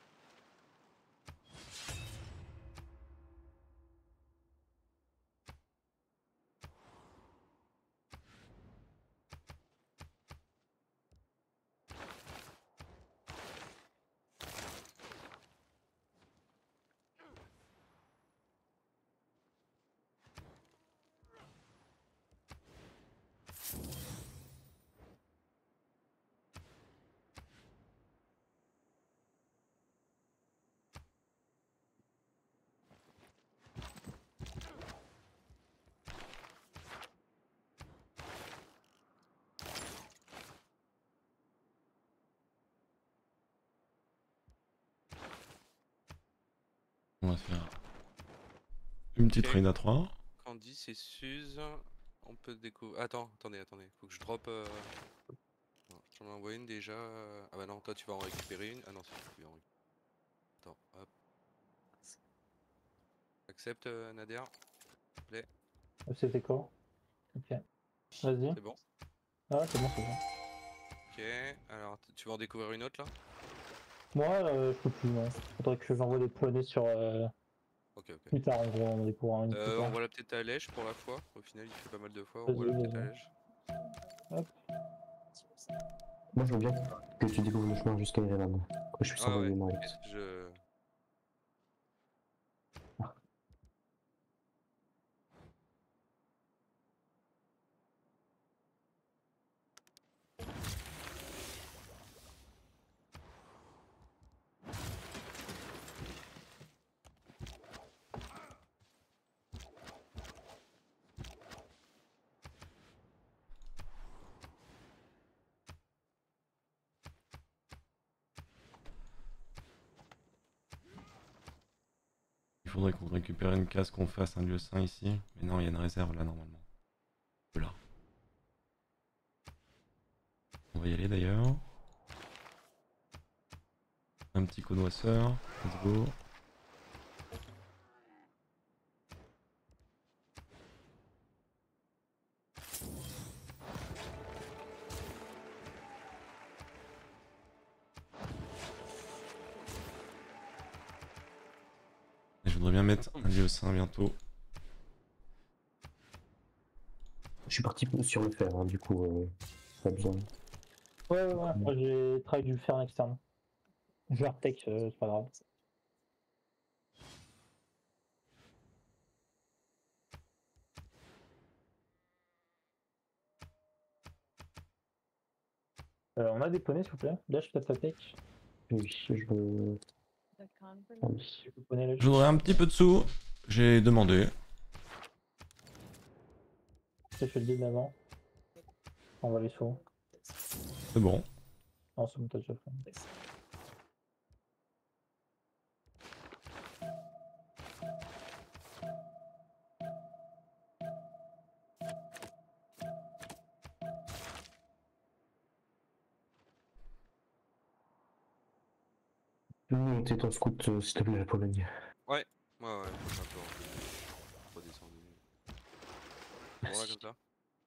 On va faire une petite Ok. reine à trois. Candice et Suze, on peut découvrir. Attends, attendez, attendez. Faut que je drop. Euh... non, J'en ai envoyé une déjà. euh, Ah bah non, toi tu vas en récupérer une. Ah non, c'est toi qui vas en récupérer. Attends, hop. Accepte, euh, Nader. S'il te plaît. C'était quoi? Ok. Vas-y. C'est bon. Ah, c'est bon, c'est bon. Ok. Alors, t- tu vas en découvrir une autre là? Moi, euh, je peux plus, non. Faudrait que j'envoie des poneys sur. Euh... Ok, ok. Plus tard, en gros, on découvrira une plus Euh, tard. on voit la peut-être à Lèche pour la fois. Au final, il fait pas mal de fois. On Vas-y, voit la peut-être à vas-y. Lèche. Hop. Moi, je veux bien que tu découvres le chemin jusqu'à Ireland. Que je puisse Ah envoyer ouais. une Ok. route. Je. Il faudrait qu'on récupère une case, qu'on fasse un lieu sain ici. Mais non, il y a une réserve là normalement. Voilà. On va y aller d'ailleurs. Un petit connoisseur. Let's go. Et je voudrais bien mettre un lieu sain bientôt. Je suis parti sur le fer, hein, du coup, euh, pas besoin. Ouais, ouais, ouais. Moi, j'ai travaillé du fer en externe. Je tech, euh, c'est pas grave. Euh, on a des poneys, s'il vous plaît. Là, je passe la tech. Oui, je veux. Ah oui. Je poney là. Je voudrais un petit peu de sous. J'ai demandé. Je fais le dé d'avant. On va les sauts. C'est bon. Non, c'est bon, t'as déjà fait. Tu peux monter ton scout, euh, s'il te plaît, la Pologne. Ouais. Ouais, ouais. Faut un peu redescendu. Bon, là, comme ça.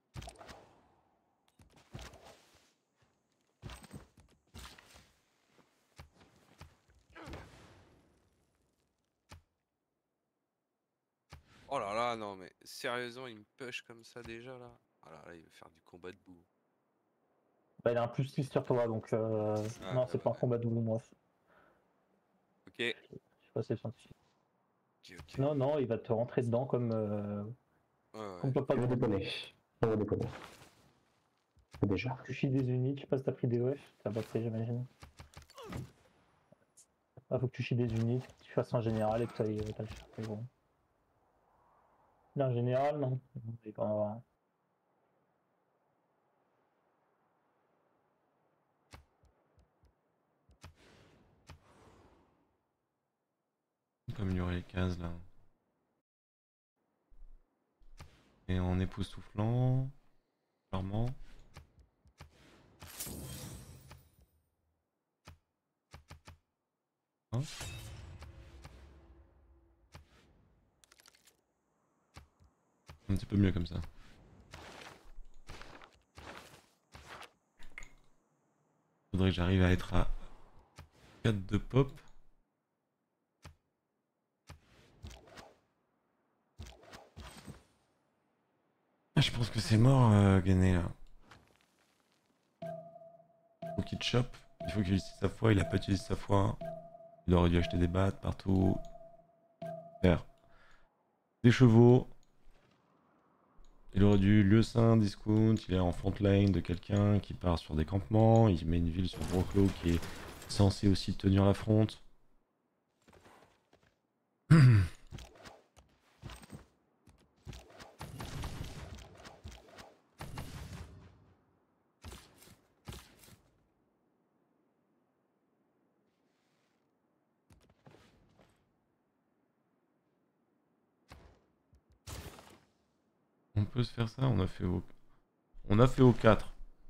Oh là là, non mais sérieusement, il me push comme ça déjà là. Ah là là, il veut faire du combat debout. Bah, il a un plus six sur toi, donc euh... Ah, non, bah, c'est ouais. pas un combat double, moi. Ok, Je sais pas si c'est scientifique. ok, ok. Non, non, il va te rentrer dedans comme, euh... Ouais, ouais. comme papa. On va déconner. On va déconner. Déjà. Tu chies des unités, je sais pas si t'as pris des O F, t'as pas pris, j'imagine. Ah, faut que tu chies des unités, que tu fasses un général et que t'ailles euh, t'ailles chercher, gros. Là, un général, non. Il va pas en avoir un. On peut améliorer les cases là. Et en époustouflant. clairement. Hein, un petit peu mieux comme ça. Faudrait que j'arrive à être à quatre de pop. Ah, je pense que c'est mort, euh, Gainé là. Faut qu'il te chope. Il faut qu'il utilise sa foi. Il a pas utilisé sa foi. Il aurait dû acheter des battes partout. Faire des chevaux. Il aurait dû lieu saint, discount. Il est en front line de quelqu'un qui part sur des campements. Il met une ville sur Broclo qui est censée aussi tenir la fronte. On peut se faire ça, on a fait au... On a fait au quatre.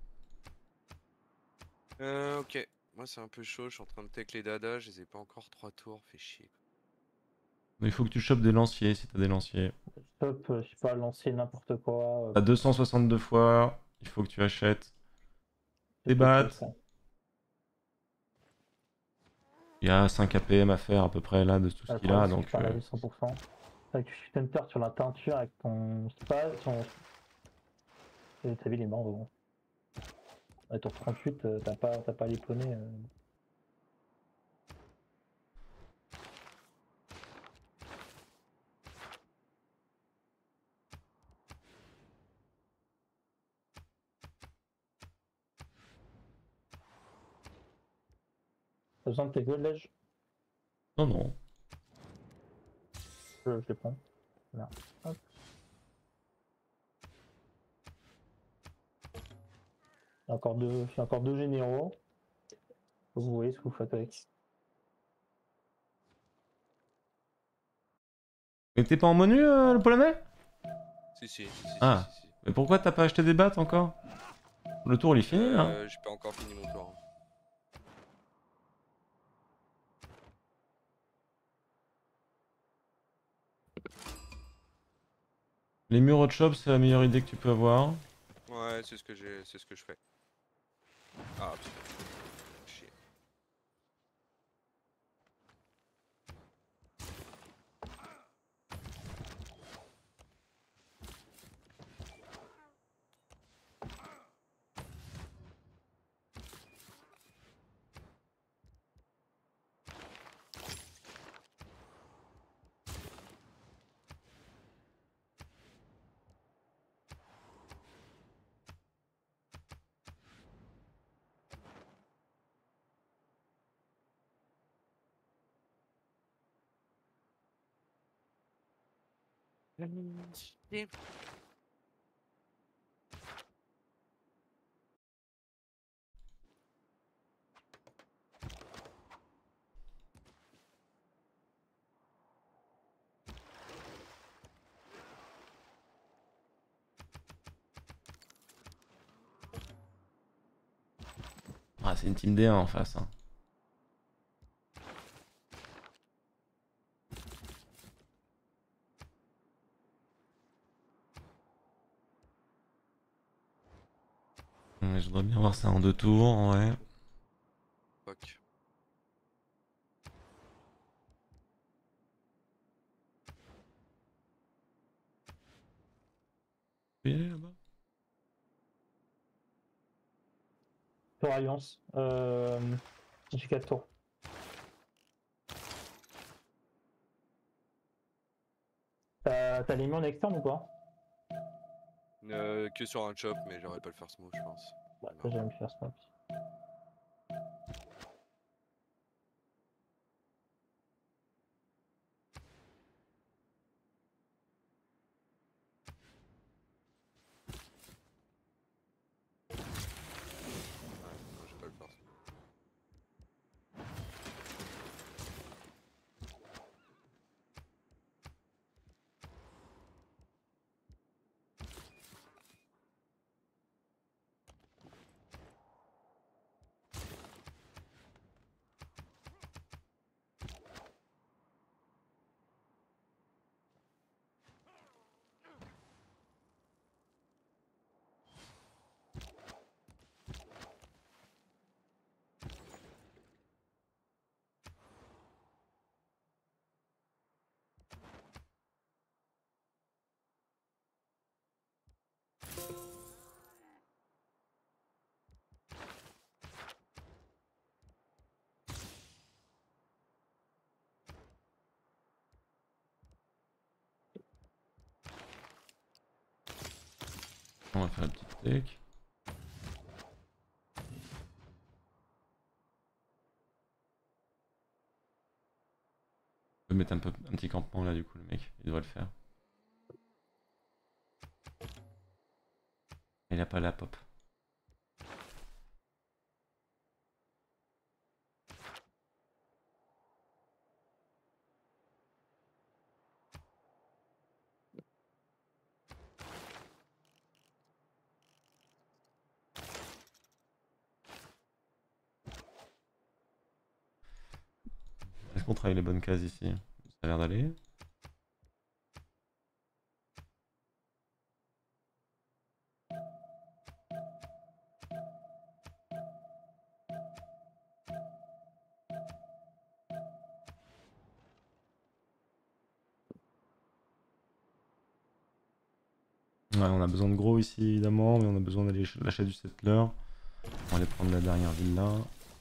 Euh, ok. Moi, c'est un peu chaud. Je suis en train de tech les dadas. Je les ai pas encore trois tours. Fait chier. Mais il faut que tu chopes des lanciers si t'as des lanciers. Stop, euh, je sais pas, lancer n'importe quoi. euh, T'as deux cent soixante-deux fois, il faut que tu achètes c'est des peut-être battes. ça. Il y a cinq A P M à faire à peu près là de tout ce Le qu'il a, problème, c'est que donc tu perds la euh, vie cent pour cent. C'est vrai que tu suis tempter sur la teinture avec ton spa, ton... Et ta ville est morte, gros. À tour trente-huit, euh, t'as pas, t'as pas les poneys. Euh... T'as besoin de tes gold ledge? non non. Je, je les prends. Là. Hop. J'ai encore deux, j'ai encore deux généraux. Vous voyez ce que vous faites avec. Mais t'es pas en menu euh, le polonais? Si, si, si, si, Ah, si, si, si. mais pourquoi t'as pas acheté des battes encore? Le tour il est fini là. Euh, j'ai pas encore fini mon tour. Les murs hot shop c'est la meilleure idée que tu peux avoir. Ouais, c'est ce que j'ai, c'est ce que je fais. Ah putain. Chier. Chier. Ah c'est une team D un en face. Hein. Mais je voudrais bien voir ça en deux tours, ouais. Fuck. Tu peux y aller là-bas? Tour Alliance. Euh... J'ai quatre tours. T'as t'as les murs en externe ou pas? Euh, que sur un chop, mais j'aurais pas le first move, je pense. Bah, Non. ça j'aime faire ça. Ouais, non, j'ai pas le first move. On va faire la petite tech. On peut mettre un, peu, un petit campement là du coup, le mec, il doit le faire. Il a pas la pop. Est-ce qu'on travaille les bonnes cases ici? Ça a l'air d'aller. Ouais, on a besoin de gros ici évidemment, mais on a besoin d'aller lâcher du settler. On va aller prendre la dernière ville là.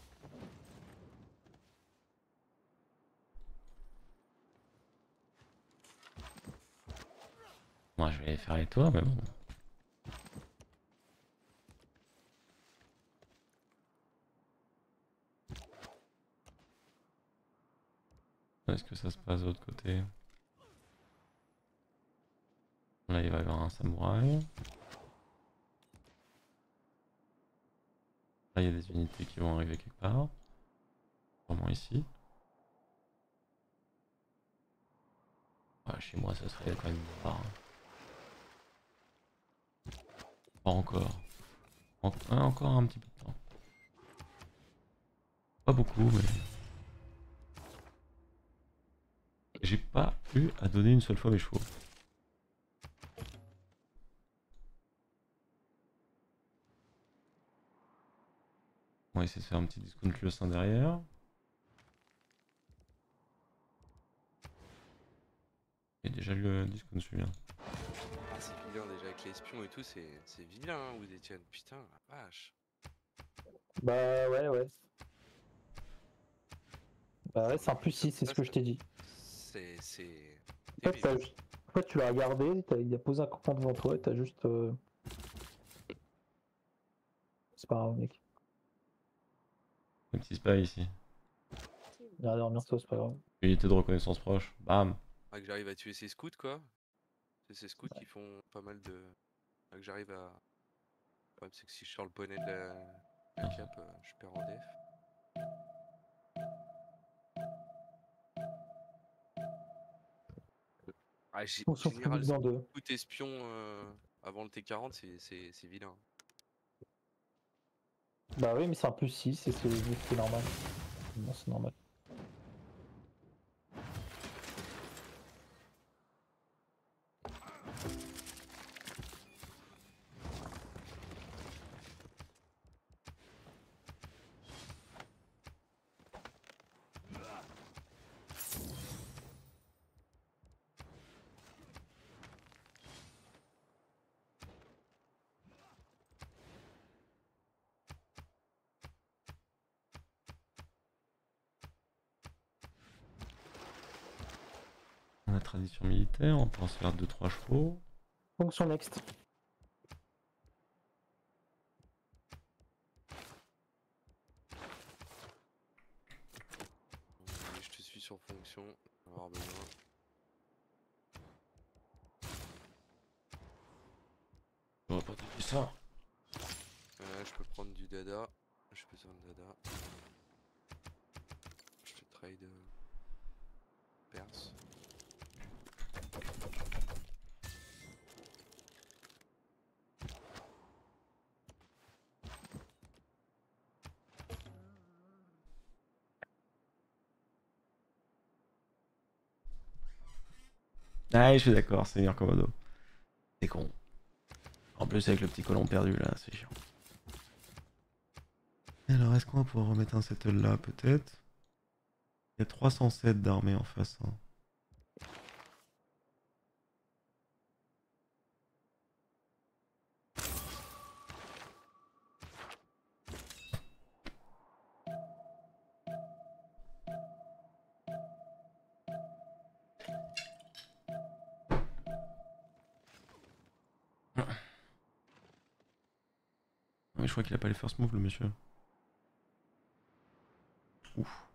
Moi je vais aller faire les toits, mais bon. Est-ce que ça se passe de l'autre côté? Là il va y avoir un samouraï. Là il y a des unités qui vont arriver quelque part. Vraiment ici. Ouais, chez moi ça serait quand même rare. Pas encore. En... Ah, encore un petit peu de temps. Pas beaucoup mais... J'ai pas eu à donner une seule fois mes chevaux. On va essayer de faire un petit discount le sein derrière. Et déjà le discount celui-là. Ah, c'est vilain déjà avec l'espion et tout, c'est vilain hein, vous Etienne, putain, la vache. Bah ouais, ouais. Bah ouais, c'est un plus six, c'est ce que je t'ai dit. C'est... c'est... En fait, t'as juste- en fait, tu l'as regardé, t'as- il a posé un campement devant toi et t'as juste... euh, C'est pas grave, mec. Un petit spy ici. Il va dormir toi, c'est pas grave. Unité de reconnaissance proche. Bam. Ah, que j'arrive à tuer ces scouts quoi. C'est ces scouts qui font pas mal de... Ah, que j'arrive à... Le problème c'est que si je sors le poney de la, la cape, euh, je perds en def. Ah, j'ai On s'en fout général dans deux. scout espion euh, avant le T quarante, c'est vilain. Bah oui, mais c'est un plus six, c'est c'est normal. Non, c'est normal. La tradition militaire, on peut en se faire deux trois chevaux. Fonction next. Oui, je te suis sur fonction, on va avoir besoin. On va pas toucher ça. Euh, je peux prendre du dada. J'ai besoin de dada. Je te trade euh, Perse. Ah, je suis d'accord, c'est meilleur commodo. C'est con. En plus, avec le petit colon perdu là, c'est chiant. Alors, est-ce qu'on va pouvoir remettre un settle là, peut-être? Il y a trois cent sept d'armée en face. Hein. mais je crois qu'il a pas les first move le monsieur. Ouf.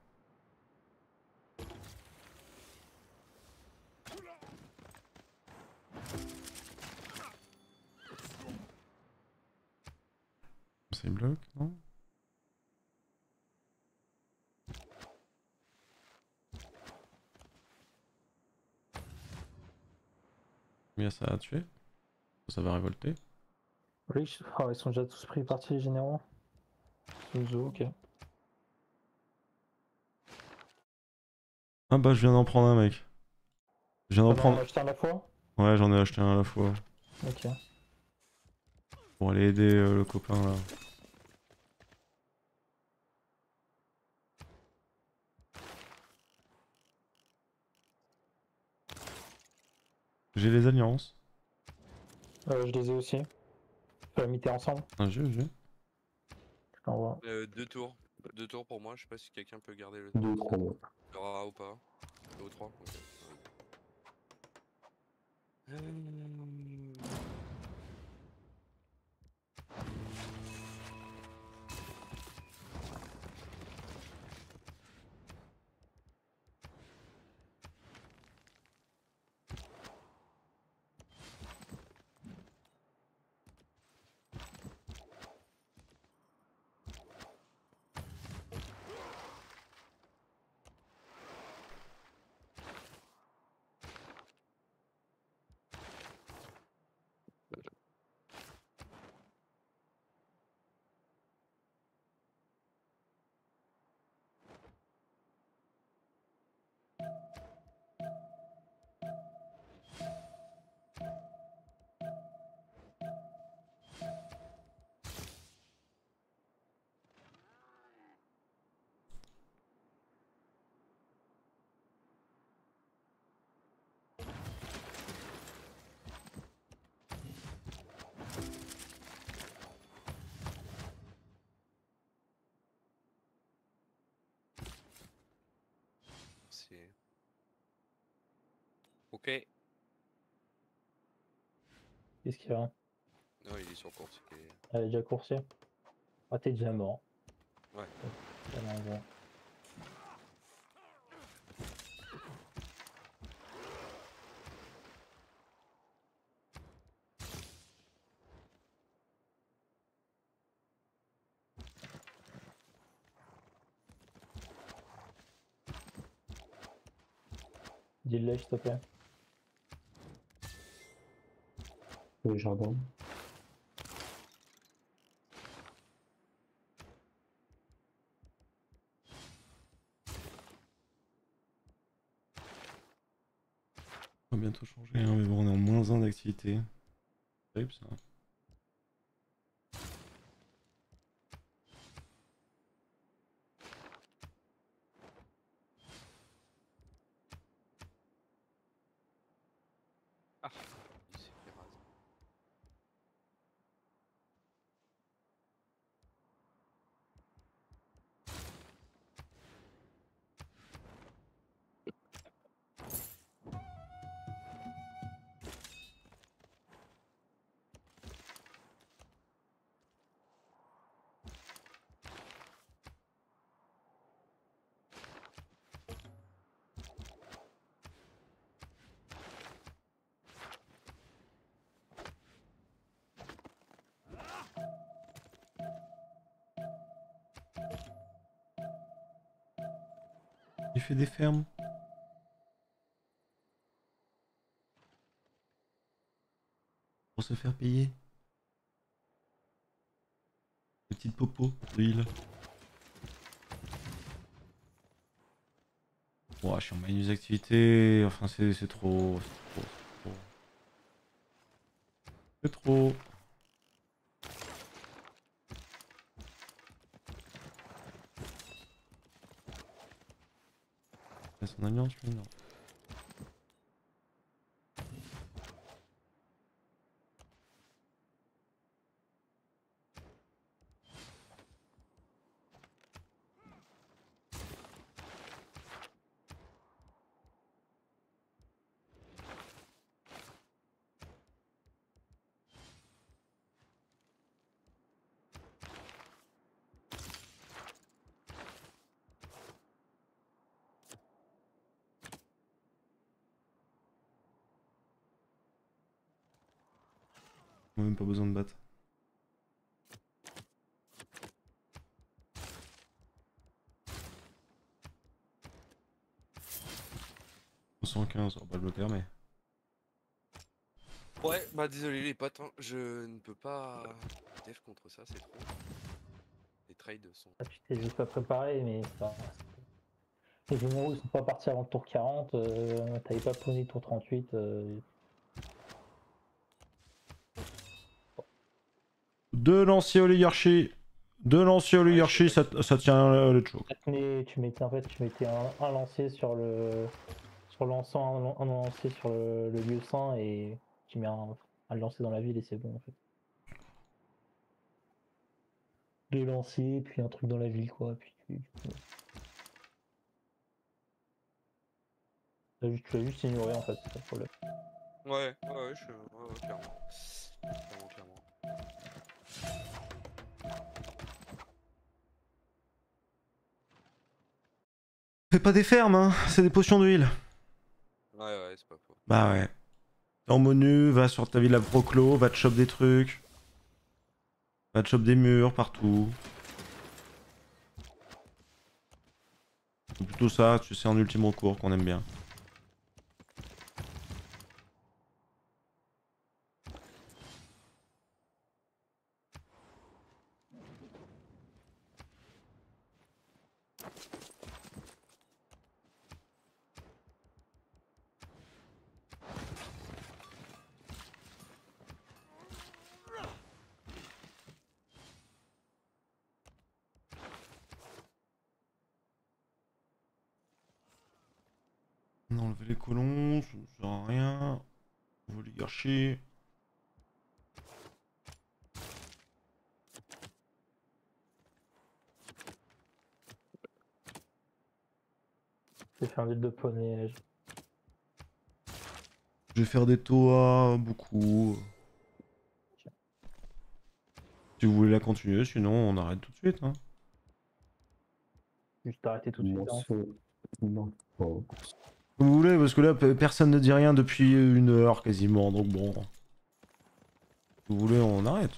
C'est bloc, non? Combien ça a tué? Ça va révolter. Oui, je- ah, ils sont déjà tous pris partie les généraux. Suzu, ok. Ah bah je viens d'en prendre un mec. Je viens d'en T'en as prendre... acheté un à la fois? Ouais j'en ai acheté un à la fois. Ok. Pour aller aider euh, le copain là. J'ai les alliances. Euh, je les ai aussi. On va miter ensemble. Ah j'ai, j'ai. Je t'envoie. Euh, deux tours. Deux tours pour moi, je sais pas si quelqu'un peut garder le, Deux ou trois mois. le rat ou pas. Deux ou trois, ok. Euh, C'est... Ok. Qu'est-ce qu'il y a? Non, il est sur course. il est- Elle est déjà coursier. Ah, t'es déjà mort. Ouais. Ça l'envoie. Dis-le, s'il te plaît. Le jardin. On va bientôt changer, hein, mais bon on est en moins un d'activité. C'est terrible ça. Ah, il s'est fait raser. Il fait des fermes. Pour se faire payer. Petite popo de heal. Ouah, je suis en minus activité. Enfin, c'est c'est trop. C'est trop. C'est trop. Il a son alliance, lui, non. On a même pas besoin de battre. cent quinze, on va pas le bloquer mais... Ouais, bah désolé les potes, hein, je ne peux pas def contre ça, c'est trop. Les trades sont... Ah, tu t'es juste pas préparé, mais ça. Et du moment où ils sont pas partis avant le tour quarante, euh, t'avais pas posé le tour trente-huit. Euh... Deux lanciers oligarchie. Deux lanciers oligarchie, Ouais, ça, ça tient euh, le choke. Mais tu mettais en fait, tu mettais un, un lancier sur le sur l'encens, un, un lancier sur le, le lieu saint et tu mets un, un lancer dans la ville et c'est bon en fait. Deux lanciers, puis un truc dans la ville quoi, puis tu, tu... T'as juste- tu vas juste ignorer en fait, c'est ça le problème. Ouais, ouais, ouais, je... ouais, ouais, clairement. Clairement, clairement. Fais pas des fermes, hein, c'est des potions de heal. Ouais, ouais, c'est pas faux. Bah ouais. T'es en menu, va sur ta villa proclo, va te choper des trucs. Va te choper des murs partout. C'est plutôt ça, tu sais, en ultime recours qu'on aime bien. On a enlevé les colons, ça ne sert à rien. Oligarchie. J'ai fait un vide de poney. Je vais faire des toits, beaucoup. Si vous voulez la continuer, sinon on arrête tout de suite. Hein. Juste arrêter tout de suite. Hein. Non. Oh. Vous voulez, parce que là personne ne dit rien depuis une heure quasiment, donc bon. Si vous voulez, on arrête.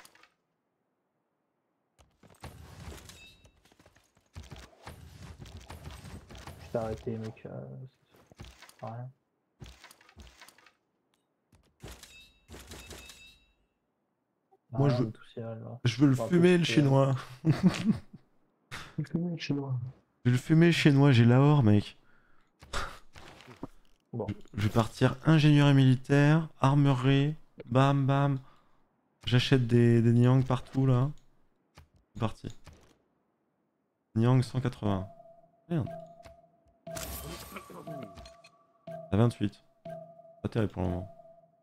Juste arrêter mec. Euh, ça sert à rien. Moi, Rien je de veux- tout ciel, là. Je veux le On va fumer, le pousser, chinois. Le chinois. Je vais le fumer, le chinois, j'ai la horde, mec. Bon. Je vais partir ingénieur et militaire, armurerie, bam bam. J'achète des, des Niang partout là. C'est parti. Niang cent quatre-vingts. Merde. À vingt-huit. Pas terrible pour le moment.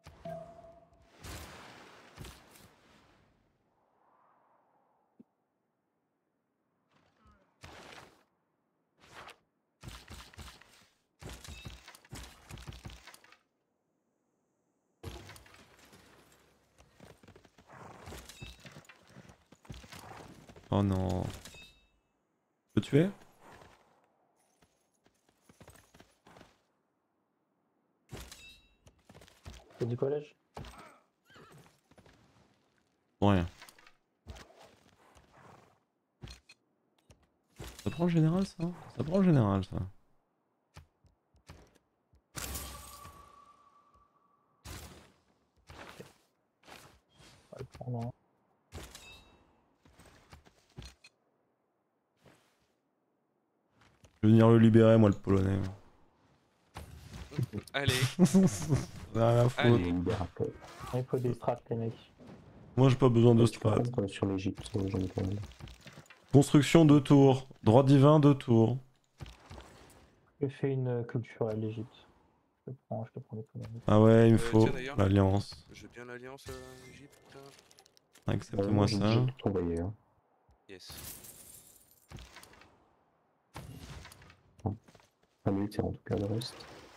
Oh non. Je peux tuer? C'est du collège? Bon, rien. Ça prend le général ça? Ça prend le général ça. On va le prendre, hein. Je vais venir le libérer moi le polonais. Allez, Rien à foutre. Allez. Il faut des strats les mecs. Moi j'ai pas besoin de Tu strat. peux sur l'Egypte, j'en ai pas mal. Construction deux tours. Droit divin deux tours. Je fais une culturelle l'Egypte. Je te prends, je te prends les commandes. Ah ouais, il me Euh, faut tiens, d'ailleurs. l'alliance. j'ai bien l'alliance euh, Égypte. Acceptez-moi j'ai ça. tout envoyé. Hein. Yes. Un militaire en tout cas, le reste.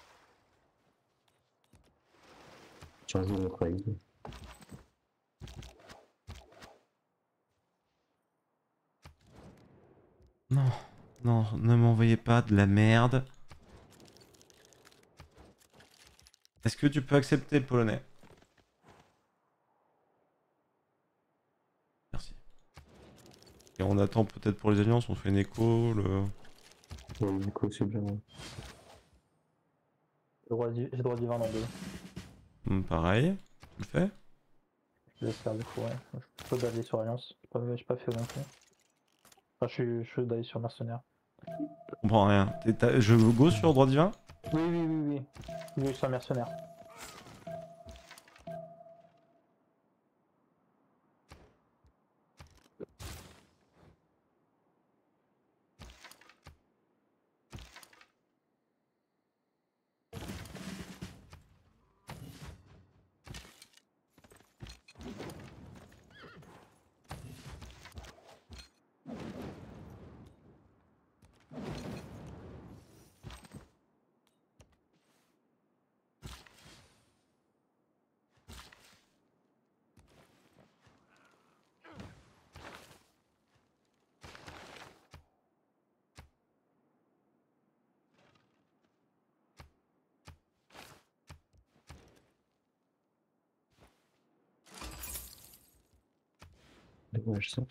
Tiens, je vous montre avec vous. Non, non, ne m'envoyez pas de la merde. Est-ce que tu peux accepter le polonais? Et on attend peut-être pour les alliances, on fait une écho, le... Ouais, du coup, c'est bien. J'ai droit di- j'ai droit divin dans deux. Hmm, pareil, tu le fais? Je laisse faire du coup, ouais. Je peux d'aller sur Alliance. J'ai pas, j'ai pas fait non plus. Enfin, je suis, je suis d'aller sur Mercenaire. Je comprends rien. T'es- t'as- Je go sur droit divin? Oui, oui, oui, oui. Je vais sur Mercenaire. Dommage ça.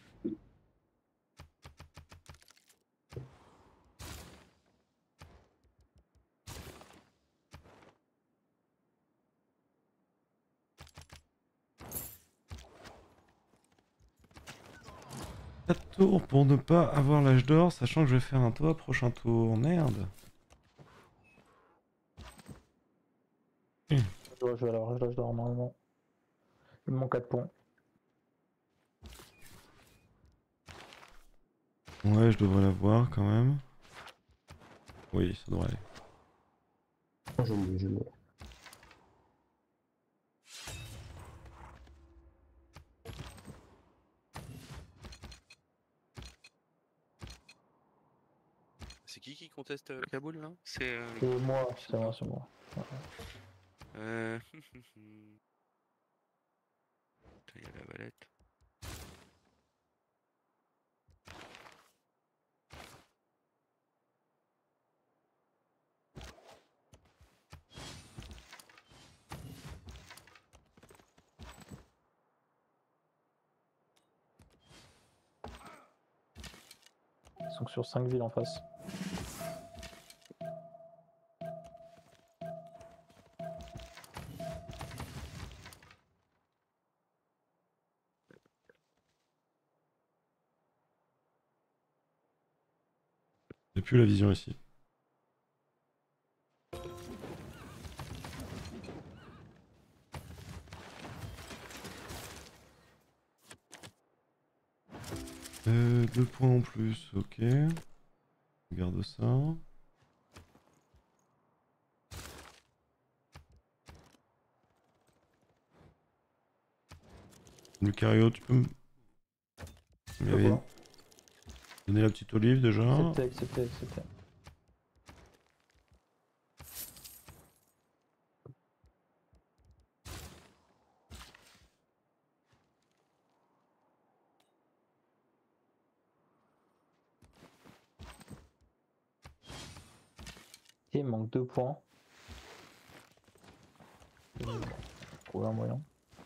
quatre tours pour ne pas avoir l'âge d'or, sachant que je vais faire un toit prochain tour. Merde. Je dois jouer alors, je dois jouer normalement. Il me manque quatre points. Ouais, je devrais l'avoir quand même. Oui, ça devrait aller. Je me je me- C'est qui qui conteste euh, Kaboul là? C'est. Euh... C'est moi, c'est moi, c'est moi. Ouais. Euh... Putain, il y a la valette. Ils sont sur cinq villes en face. J'ai plus la vision ici. Euh, deux points en plus, ok. Regarde ça. Lucario, tu peux me Je m'avais vois. donné la petite olive déjà. Accepté, accepté, accepté. Et il me manque deux points. Euh, Trouver un moyen.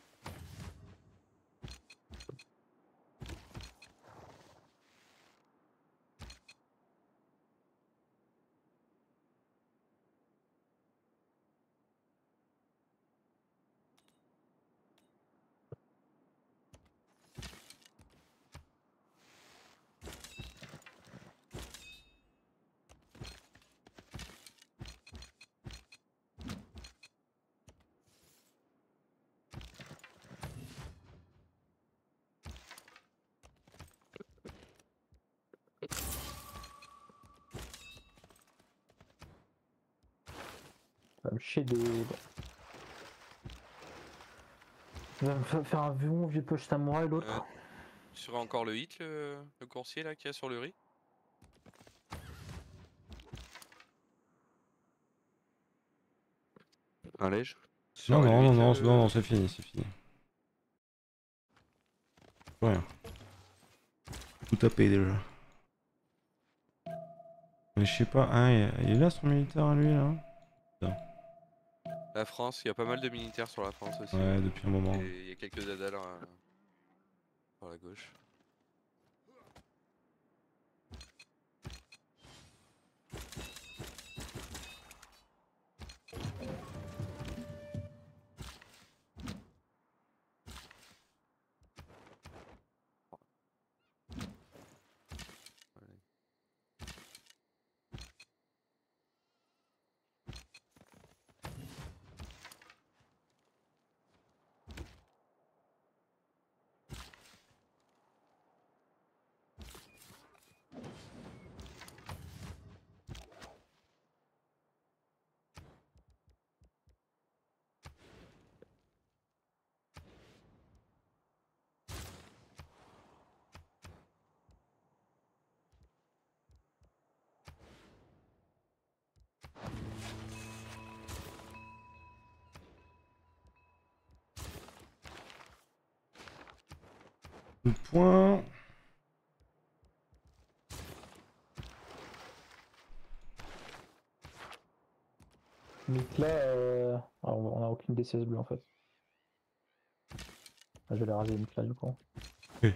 Ça va me chier des. Il va me fa- faire un bon vieux push samouraï l'autre. Euh, tu seras encore le hit, le, le coursier là qu'il y a sur le riz? Un lège? Tu Non, seras non, le non, hit, non, là, non, le- non, c'est fini, c'est fini. Plus rien. Tout tapé déjà. Mais je sais pas, hein, il il est là son militaire à lui là? La France, il y a pas mal de militaires sur la France aussi. Ouais, depuis un moment. Et il y a quelques dadals euh, par la gauche. Deux points. Donc là, euh... ah, on a aucune D C S bleue en fait. Ah, je vais les raser donc là du coup. Oui.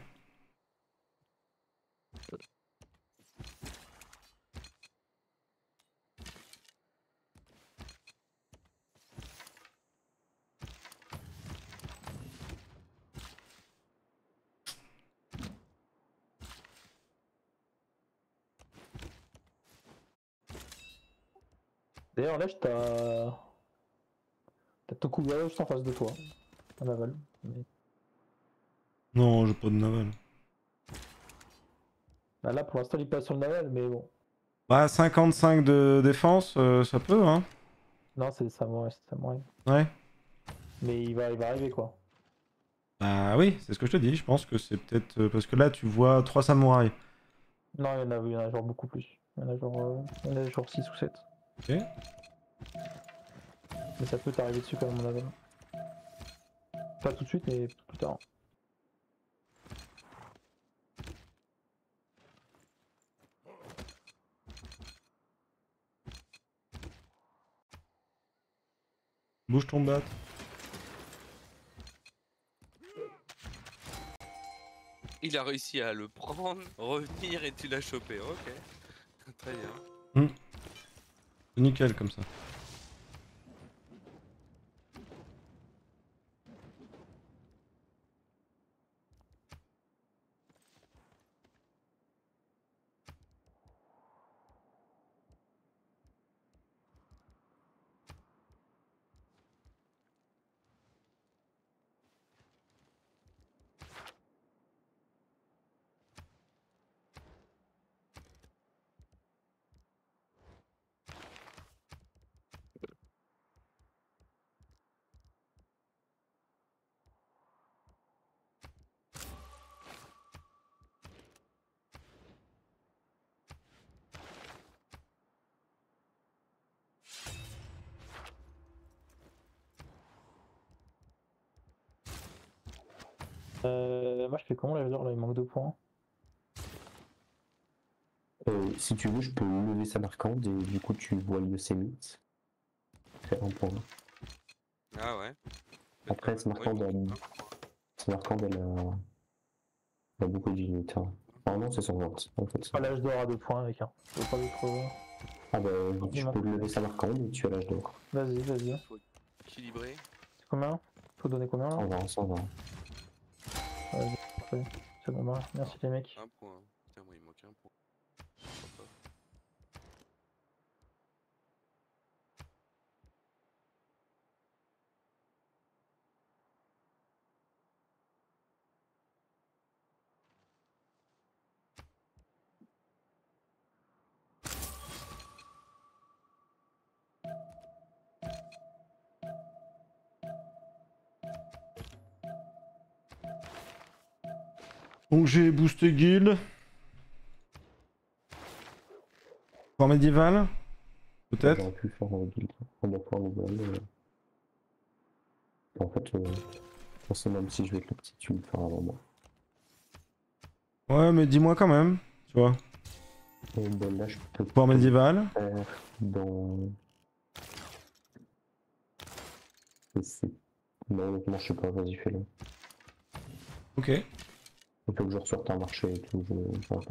D'ailleurs, là, t'as. T'as Tokugawa juste en face de toi, en aval. Mais... Non, j'ai pas de naval. Bah, là, pour l'instant, il passe sur le naval, mais bon. Bah, cinquante-cinq de défense, euh, ça peut, hein. Non, c'est samouraï, c'est samouraï. Ouais. Mais il va, il va arriver quoi. Bah oui, c'est ce que je te dis. Je pense que c'est peut-être... euh, parce que là, tu vois trois samouraïs. Non, il y en a, il y en a genre beaucoup plus. Il y en a genre, euh, il y en a genre six ou sept. Ok. Mais ça peut t'arriver dessus quand même, mon avis. Pas tout de suite, mais plus tard. Bouge ton bat. Il a réussi à le prendre, revenir et tu l'as chopé. Ok. Très bien. Hmm. C'est nickel comme ça. Euh, moi, je fais comment là, là, il manque deux points. Euh, si tu veux, je peux lever sa marquande et du coup, tu vois le Yosemite. C'est un point. Ah ouais. Après, Ouais, sa marquande, bon, elle, sa marquande, elle a, elle a beaucoup d'unité. Hein. Normalement, c'est cent vingt. En fait, Ah, l'âge d'or à deux points avec un. Je veux pas d'autres. euh, ah bah, tu Dis-moi. peux lever sa marquande et tu as l'âge d'or. Vas-y, vas-y. faut équilibrer. C'est combien? Faut donner combien là? cent vingt, cent vingt. Vas-y, parfait. C'est bon, bah, merci les mecs. Un point. Putain, moi il manque un point. Je crois pas. Donc j'ai boosté guild. Point médiéval. Peut-être. J'aurais pu faire un guild. On va pouvoir le voir. Mais... En fait, euh, je pensais même si je vais être le petit, tu me feras avant moi. Ouais, mais dis-moi quand même. Tu vois. Et ben là, je peux Point médiéval. faire dans... C'est- Non, honnêtement, je sais pas, vas-y, fais-le. Ok. Il faut que je ressorte un marché et tout, je je vois pas.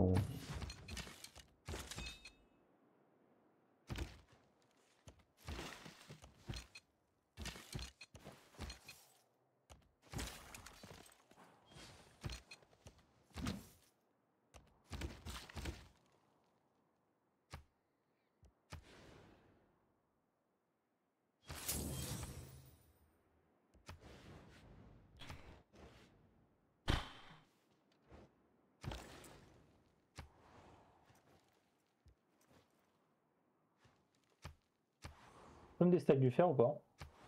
Tu peux me des stacks du fer ou pas?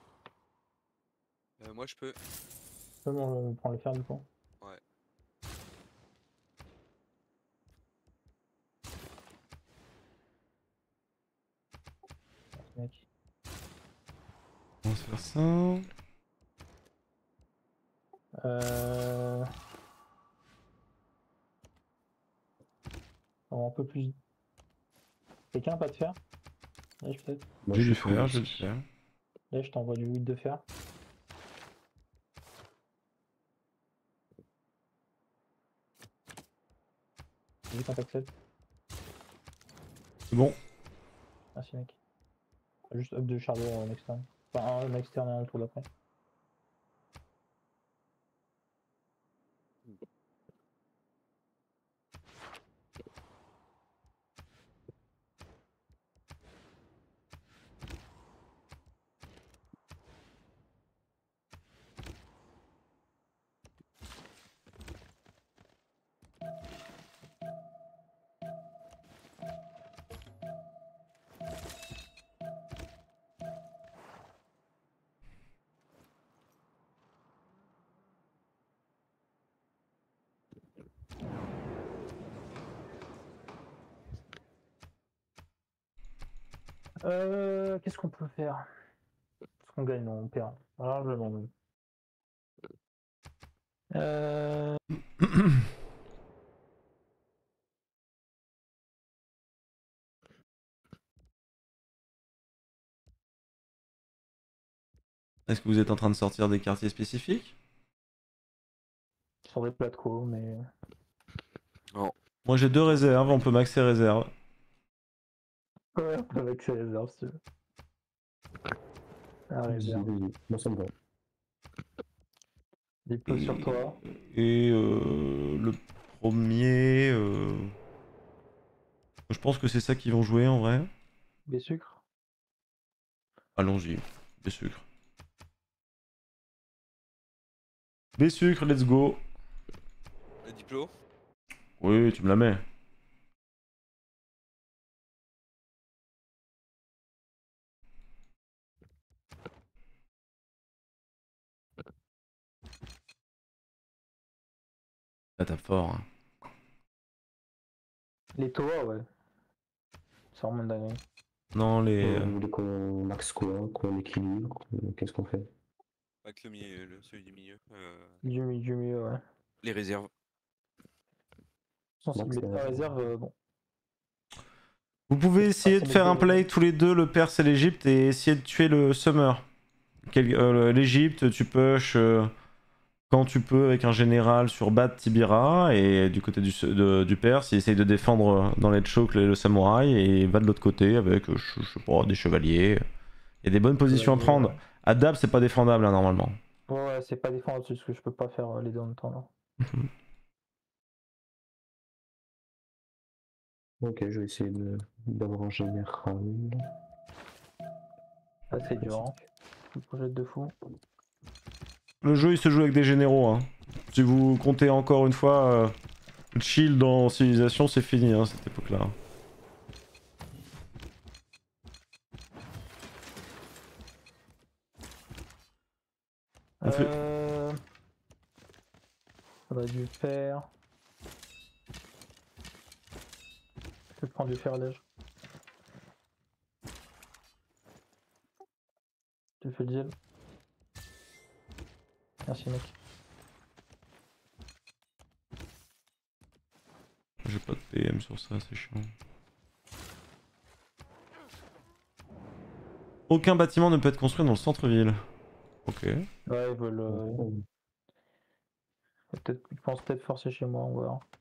Euh, moi je peux. Tu peux me prendre le fer du coup? Ouais. Merci, mec. On va se faire ça. Euh... avoir un peu plus. Quelqu'un a pas de fer? Là, je peut-être. Moi, J'ai je du suis full fer, j'ai du ici. fer. Là, je t'envoie du huit de fer. Vas-y, quand t'acceptes. C'est bon. Merci, mec. Juste up de charbon en externe. Enfin, un externe et un tour d'après. Euh, qu'est-ce qu'on peut faire? Est-ce qu'on gagne? Non, on perd. Alors, je m'en veux. Euh... Est-ce que vous êtes en train de sortir des quartiers spécifiques? Sur des plats de co, mais. Moi j'ai deux réserves, on peut maxer réserve. Ouais, avec ses réserves, si tu veux. La Vas-y, réserve. vas-y. Moi, ça me va. Diplo sur toi. Et euh, le premier... euh, je pense que c'est ça qu'ils vont jouer en vrai. Des sucres. Allons-y, des sucres. Des sucres, let's go. Le diplo. Oui, tu me la mets. Là t'as fort. Hein. Les Toa, ouais. Ça remonte d'année. Non, les... Euh, Vous voulez qu'on max quoi? Qu'on équilibre? qu'on- Qu'est-ce qu'on fait? Avec le milieu, le, celui du milieu. Euh, Du, mi- du mieux, ouais. les réserves. Sans Max, cibler ta euh, réserve, euh, bon. Vous pouvez essayer de faire un play tous les deux, le Perse et l'Egypte, et essayer de tuer le Summer. Quel- euh, L'Egypte, tu push euh, quand tu peux avec un général sur Bat Tibira, et du côté du, de- du Perse, il essaye de défendre dans les chokes le, le samouraï, et va de l'autre côté avec, euh, je, je sais pas, des chevaliers. Il y a des bonnes positions à Chevalier, prendre. ouais. À Dab, c'est pas défendable hein, normalement. Ouais, ouais, c'est pas défendre parce que je peux pas faire euh, les deux en même temps, là. Ok, je vais essayer de- d'avoir un général. Ah, c'est dur, hein. Je projette de fou. Le jeu il se joue avec des généraux. Hein. Si vous comptez encore une fois euh, chill dans Civilisation, c'est fini hein, cette époque-là. On fait... Euh... Faudrait du fer. Je vais prendre du fer lège. Tu fais le gel. Merci mec. J'ai pas de P M sur ça, c'est chiant. Aucun bâtiment ne peut être construit dans le centre-ville. Ok. Ouais, ils veulent. Euh... Oh. peut-être, ils pensent peut-être forcer chez moi, on va voir.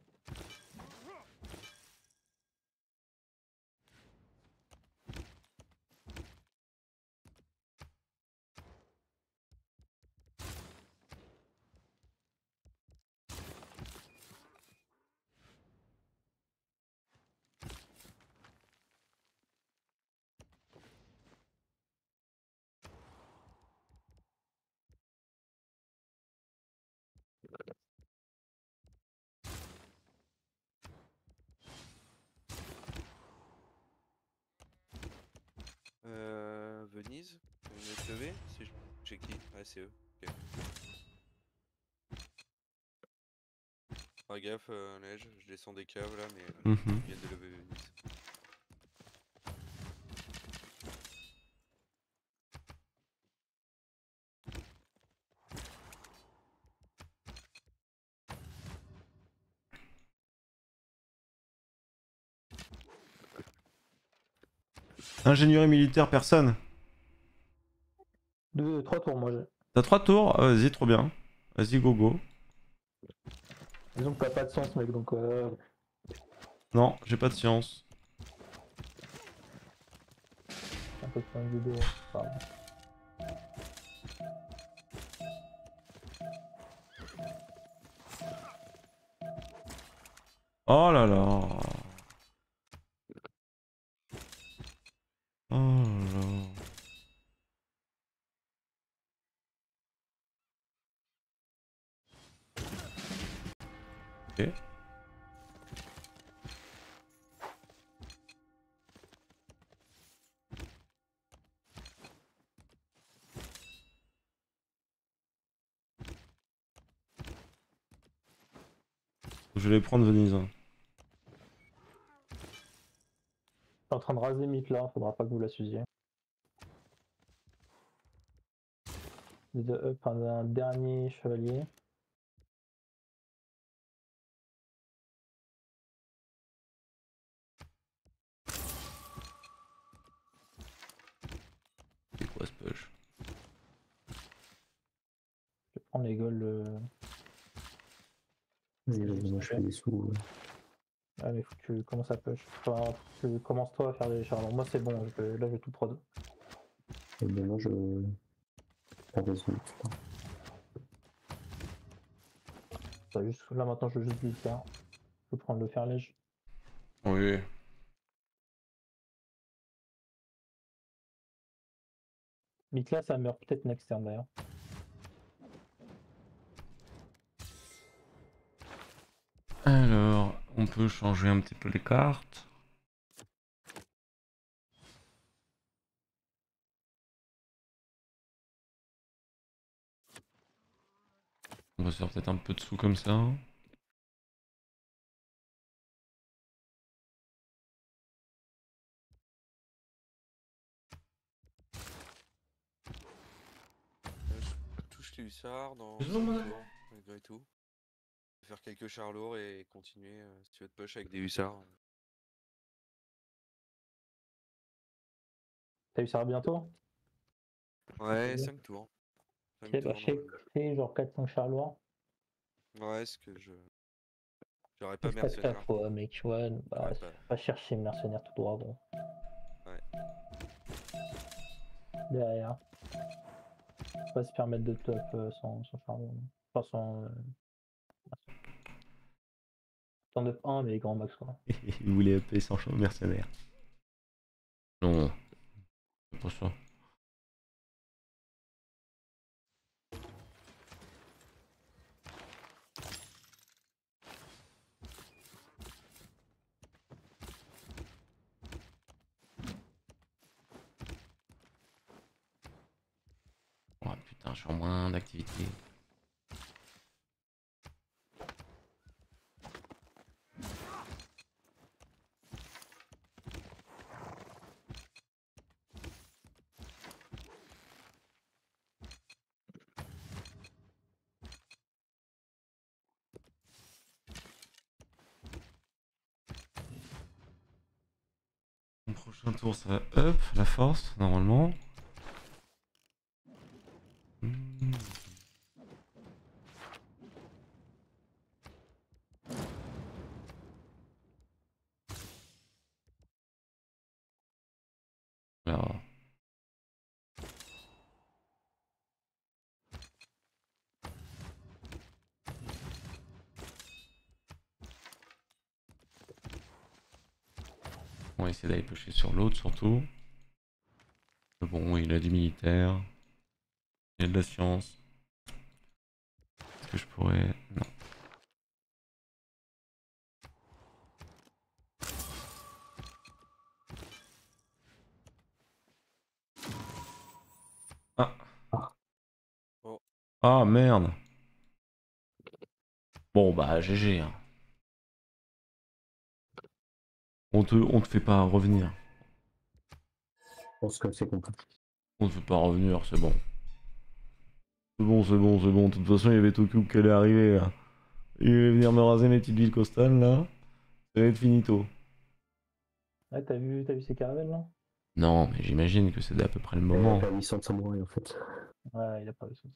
Euh, Venise. Une S E V. C'est chez qui? Ah, c'est eux. Ok. Fais gaffe, euh, neige. Je descends des caves là, mais euh, Mhm. ils viennent de lever Venise. Ingénierie militaire, personne. Deux, trois tours, moi j'ai. T'as trois tours? Ah, vas-y, trop bien. Vas-y, go go. Disons que t'as pas de sens, mec, donc euh... Non, j'ai pas de science. un peu de vidéo. Pardon. Oh là là. Oh là là. Ok. Je vais prendre Venise. Je suis en train de raser Mythe là, faudra pas que vous la suiviez. De up un dernier chevalier. C'est quoi ce push? Je vais prendre les goals. Euh... Vas-y, vas-y, moi je fais des sous. Ouais. Ah mais faut que tu commences à push. Enfin, faut que tu commences toi à faire les chars. Moi c'est bon, je peux... là j'ai tout prod. Et ben moi je. Pas des sous. Enfin, juste... Là maintenant je veux juste le faire. Je peux prendre le fer léger. Oui. Mythe là ça meurt peut-être next turn d'ailleurs. Alors, on peut changer un petit peu les cartes. On va se faire peut-être un peu de sous comme ça. Euh, je touche les hussards dans Ils cinq ont mal. tours, malgré tout. Je vais faire quelques chars lourds et continuer euh, si tu veux te push avec des hussards. T'as eu ça bientôt? Ouais, Ouais. cinq tours. cinq Ok bah tours je sais normalement. que c'est genre quatre cinq chars lourds. Ouais, ce que je. J'aurais pas Pas de mercenaire. quatre fois mec, ouais, bah J'aurais ouais, pas. pas chercher mercenaire tout droit gros. Ouais. Derrière. Pas se permettre de top euh, sans, sans charbon. Enfin sans. Euh... Sans neuf un mais grand max quoi. Il voulait appeler sans champ mercenaire. Non, c'est pas ça. Oh putain, je suis en moins d'activité. Mon prochain tour, ça va up, la force, normalement. Hmm. Alors. On va essayer d'aller pêcher sur l'autre surtout. Mais bon, il a du militaire. Il a de la science. Est-ce que je pourrais... Non. Ah. Oh. Ah merde. Bon bah G G. Hein. On te, on te fait pas revenir. Je pense que c'est compliqué. On te fait pas revenir, c'est bon. C'est bon, c'est bon, c'est bon. De toute façon, il y avait Tokyo qui allait arriver. Là. Il allait venir me raser mes petites villes costales là. Ça va être finito. Ouais t'as vu, t'as vu ces caravelles là? Non, mais j'imagine que c'est à peu près le Il a moment. pas licence samouraï en fait. Ouais, il a pas réussi.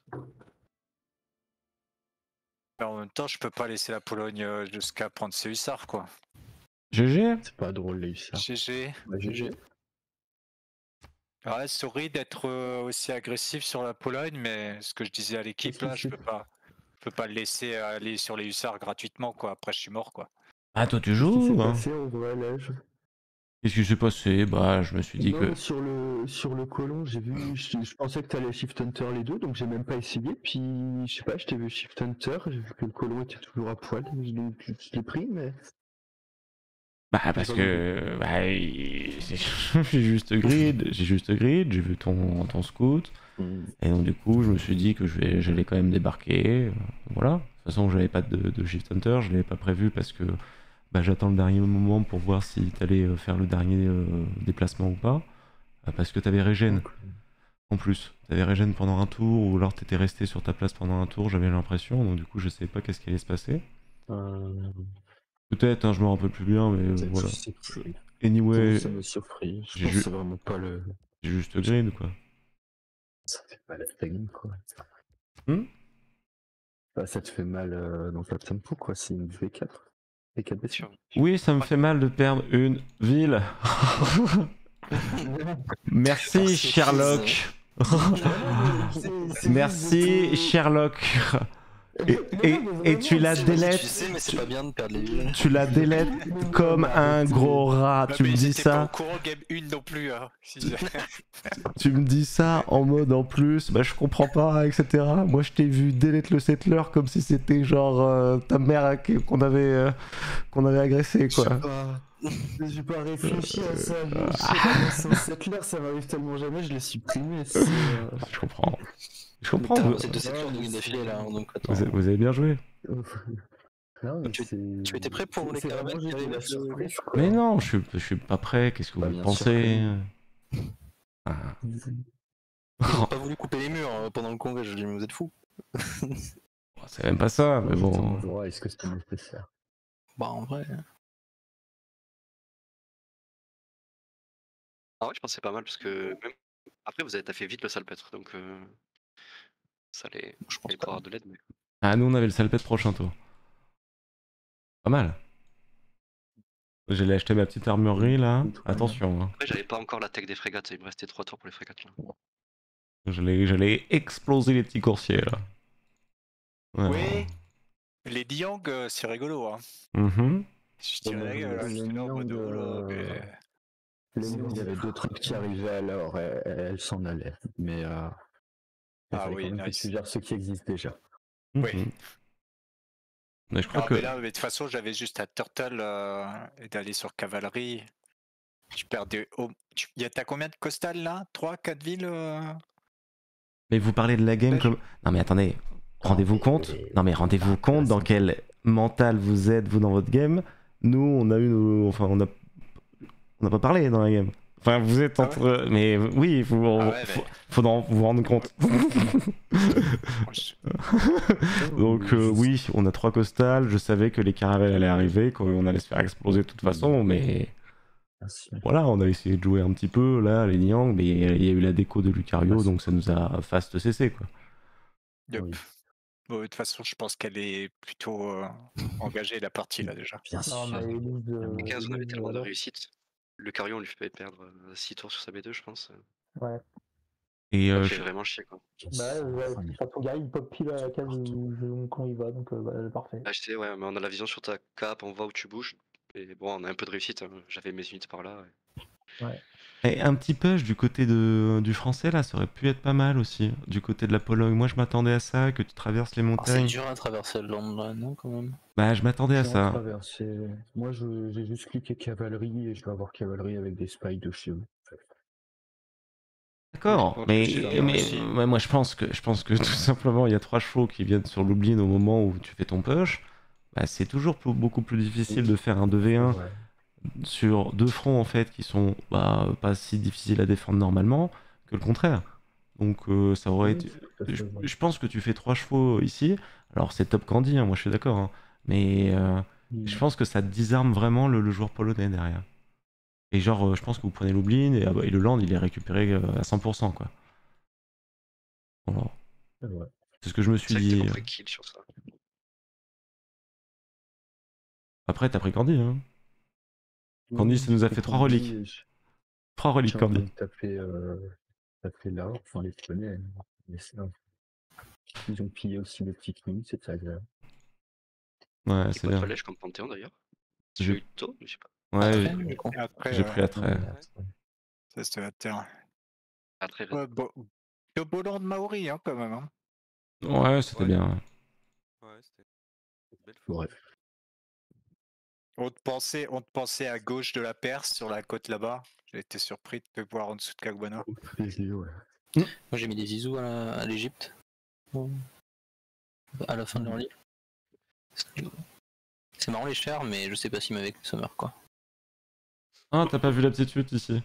Mais en même temps, je peux pas laisser la Pologne euh, jusqu'à prendre ses hussards, quoi. G G. C'est pas drôle les hussards. G G. Bah, G G. Ouais, sorry d'être euh, aussi agressif sur la Pologne, mais ce que je disais à l'équipe, Qu'est-ce là, que je c'est peux pas, je peux pas le laisser aller sur les hussards gratuitement, quoi. Après, je suis mort, quoi. Ah, toi, tu Qu'est-ce qui s'est joues hein. passé en vrai là je... Qu'est-ce qui s'est passé? Bah, je me suis dit Non, que. mais sur le sur le colon, j'ai vu, je, je pensais que t'allais Shift Hunter les deux, donc j'ai même pas essayé. Puis je sais pas, je t'ai vu Shift Hunter, j'ai vu que le colon était toujours à poil, je l'ai je l'ai pris, mais Bah, parce pas que. Bah, il- j'ai juste grid, j'ai juste grid, j'ai vu ton, ton scout. Et donc, du coup, je me suis dit que je vais- j'allais quand même débarquer. euh, Voilà. De toute façon, j'avais pas de, de Shift Hunter, je l'avais pas prévu parce que bah, j'attends le dernier moment pour voir si t'allais euh, faire le dernier euh, déplacement ou pas. Euh, Parce que t'avais régène. En plus, t'avais régène pendant un tour ou alors t'étais resté sur ta place pendant un tour, j'avais l'impression. Donc, du coup, je savais pas qu'est-ce qui allait se passer. euh, Peut-être, hein, je me rappelle plus bien, mais euh, c'est- voilà. c'est plus. Anyway, Ça m'a surpris. Je j'ai pense ju- que c'est vraiment pas le. j'ai juste grid quoi. Ça fait mal à la game, quoi. Hmm Bah, ça te fait mal euh, dans ta tempo, quoi. C'est une V quatre. V quatre B Sûr. Oui, ça me fait mal de perdre une ville. Merci Sherlock. Merci Sherlock. Et, et, et tu la Tu délètes, sais, mais c'est pas bien de perdre les villes. tu la délètes comme un gros rat. Ouais, Tu mais me ils dis étaient pas ça, au courant game un non plus, hein. Si- tu me dis ça en mode en plus, bah je comprends pas, et cetera. Moi je t'ai vu delete le settler comme si c'était genre euh, ta mère qui- qu'on avait, euh, qu'on avait agressé quoi. J'ai pas réfléchi à ça. Euh, Je sais pas, c'est un settler, ça m'arrive tellement jamais, je l'ai supprimé. c'est, euh, Je comprends. Je comprends. T'as Vous, inventé deux sept heures de win d'affilée là, hein, donc vous attends. avez, vous avez bien joué. Non, mais Tu- c'est- tu étais prêt pour c'est- les c'est caravelles vraiment qui juste de arrivent la avec le- surprise, quoi. Mais non, je suis, je suis pas prêt. Qu'est-ce que Pas vous bien pensez? Ah. Ils ont pas voulu couper les murs euh, pendant le congrès, je dis mais vous êtes fous. C'est même pas ça, mais bon. Attends, est-ce que c'était nécessaire? Bah en vrai. Ah ouais, je pense que c'est pas mal parce que même après vous avez taffé vite le salpêtre donc euh... ça allait. Je pense pas avoir de l'aide mais. Ah, nous on avait le salpêtre prochain tour. Pas mal. J'allais acheter ma petite armurerie là. Attention. Hein. Après j'avais pas encore la tech des frégates, il me restait trois tours pour les frégates là. J'allais, j'allais exploser les petits coursiers là. Ouais. Oui. Les Diang, euh, c'est rigolo, hein. Mhm. Je dirais, Ouais, euh, les j'étais là en mode, Niang, oh là, euh, mais- Les Niang, il y avait deux trucs qui arrivaient alors, elles, elles s'en allaient. Mais euh, il Ah fallait oui, quand même que nice. tu gères ceux qui existent déjà. Oui. Mhm. Mais je crois Non, que. mais là, mais de toute façon, j'avais juste à Turtle euh, et d'aller sur cavalerie. Tu perds des. Oh, tu... y a- T'as combien de costales là trois, quatre villes euh Mais vous parlez de la game Ouais, comme. Non mais attendez, rendez-vous mais- compte. Non mais rendez-vous Ah, compte dans c'est- quel mental vous êtes vous dans votre game. Nous on a eu nos... enfin on a on n'a pas parlé dans la game. Enfin vous êtes Ah entre mais oui il faut Ah ouais, faut, mais- faut en- vous rendre compte. Donc euh, oui on a trois costales. Je savais que les caravelles allaient arriver qu'on allait se faire exploser de toute façon mais Merci. voilà on a essayé de jouer un petit peu là les Niang mais il y a eu la déco de Lucario donc ça nous a fast cessé quoi. Yup. Oui. Bon, de toute façon, je pense qu'elle est plutôt euh, engagée la partie là déjà. Bien Non, sûr. mais Elise, euh, quinze on avait Elise, tellement de voilà. réussite. Le Carion on lui fait perdre six tours sur sa B deux je pense. Ouais. Et Ça euh, me je- fait vraiment chier quoi. Bah, ouais, enfin, ton gars il pop pile à la case où, où- quand il va, donc euh, bah, parfait. Ah, je sais, ouais, mais on a la vision sur ta cape, on voit où tu bouges. Et bon, on a un peu de réussite, hein. J'avais mes unités par là. et- Et un petit push du côté de, du français, là, ça aurait pu être pas mal aussi. Du côté de la Pologne. Moi, je m'attendais à ça, que tu traverses les Ah, c'est montagnes. dur à traverser le land là, non, quand même. Bah, je m'attendais à J'ai ça. traversé. Moi, je- j'ai juste cliqué cavalerie et je vais avoir cavalerie avec des spies de chez vous. D'accord, Ok, mais, je suis mais, aussi. ouais, moi, je pense que, je pense que tout simplement, il y a trois chevaux qui viennent sur l'oubli au moment où tu fais ton push. Bah, c'est toujours plus- beaucoup plus difficile de faire un deux v un Ouais. sur deux fronts, en fait, qui sont bah, pas si difficiles à défendre normalement que le contraire. Donc, euh, ça aurait Oui, été... tout à fait Je, vrai. je pense que tu fais trois chevaux ici. Alors, c'est top candy, hein, moi, je suis d'accord. hein. Mais... euh, Mm. Je pense que ça désarme vraiment le, le joueur polonais derrière. Et genre, euh, je pense que vous prenez l'Oubline et, ah bah, et le land, il est récupéré euh, à cent pour cent, quoi. Voilà. Ouais. C'est ce que je me C'est suis vrai que t'es dit. compris kill sur ça. Après, t'as pris Candy, hein. Candy, ça nous a fait trois reliques. Je Trois je reliques, suis en train Candy. de taper, euh, taper là, enfin les poney. Mais c'est- ils ont pillé aussi le petit King, c'est agréable. Ouais, C'est c'est quoi bien. toi lèche comme panthéon d'ailleurs? Tu J'ai- l'as eu tôt? Je sais pas. Ouais, Après, j'ai- du coup. Et après, j'ai ouais, pris la trait. ça c'était la terre. Ah, très Ouais, bon, le beau land Maori, hein, quand même. Hein. Ouais, c'était Ouais. bien. Ouais, c'était une belle fois. Bref. On te pensait, on te pensait à gauche de la Perse, sur la côte là-bas. J'ai été surpris de te voir en dessous de Kagwana. Au plaisir, ouais. Moi j'ai mis des zizous à la- à l'Egypte. À la fin de leur livre. C'est marrant les chars, mais je sais pas si avec ça meurt quoi. Ah, t'as pas vu la petite hutte ici?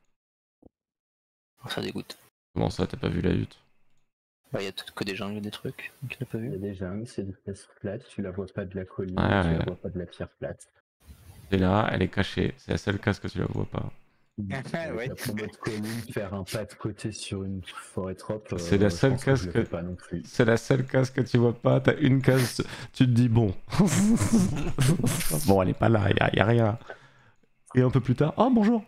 Ça dégoûte. Comment ça, t'as pas vu la hutte? Bah y a tout- que des jungles et des trucs, donc il a pas Il y vu. a des jungles, c'est des pièces plates, tu la vois pas de la colline, Ouais, tu ouais. la vois pas de la pierre plate. Elle est là, elle est cachée. C'est la seule case que tu la vois pas. Avec Ouais. la promo de colline, faire un pas de côté sur une forêt trop, euh, C'est la je seule pense case je le que- fais pas non plus. C'est la seule case que tu vois pas. T'as une case, tu te dis bon. Bon, elle est pas là, y a, y a rien. Et un peu plus tard, oh bonjour.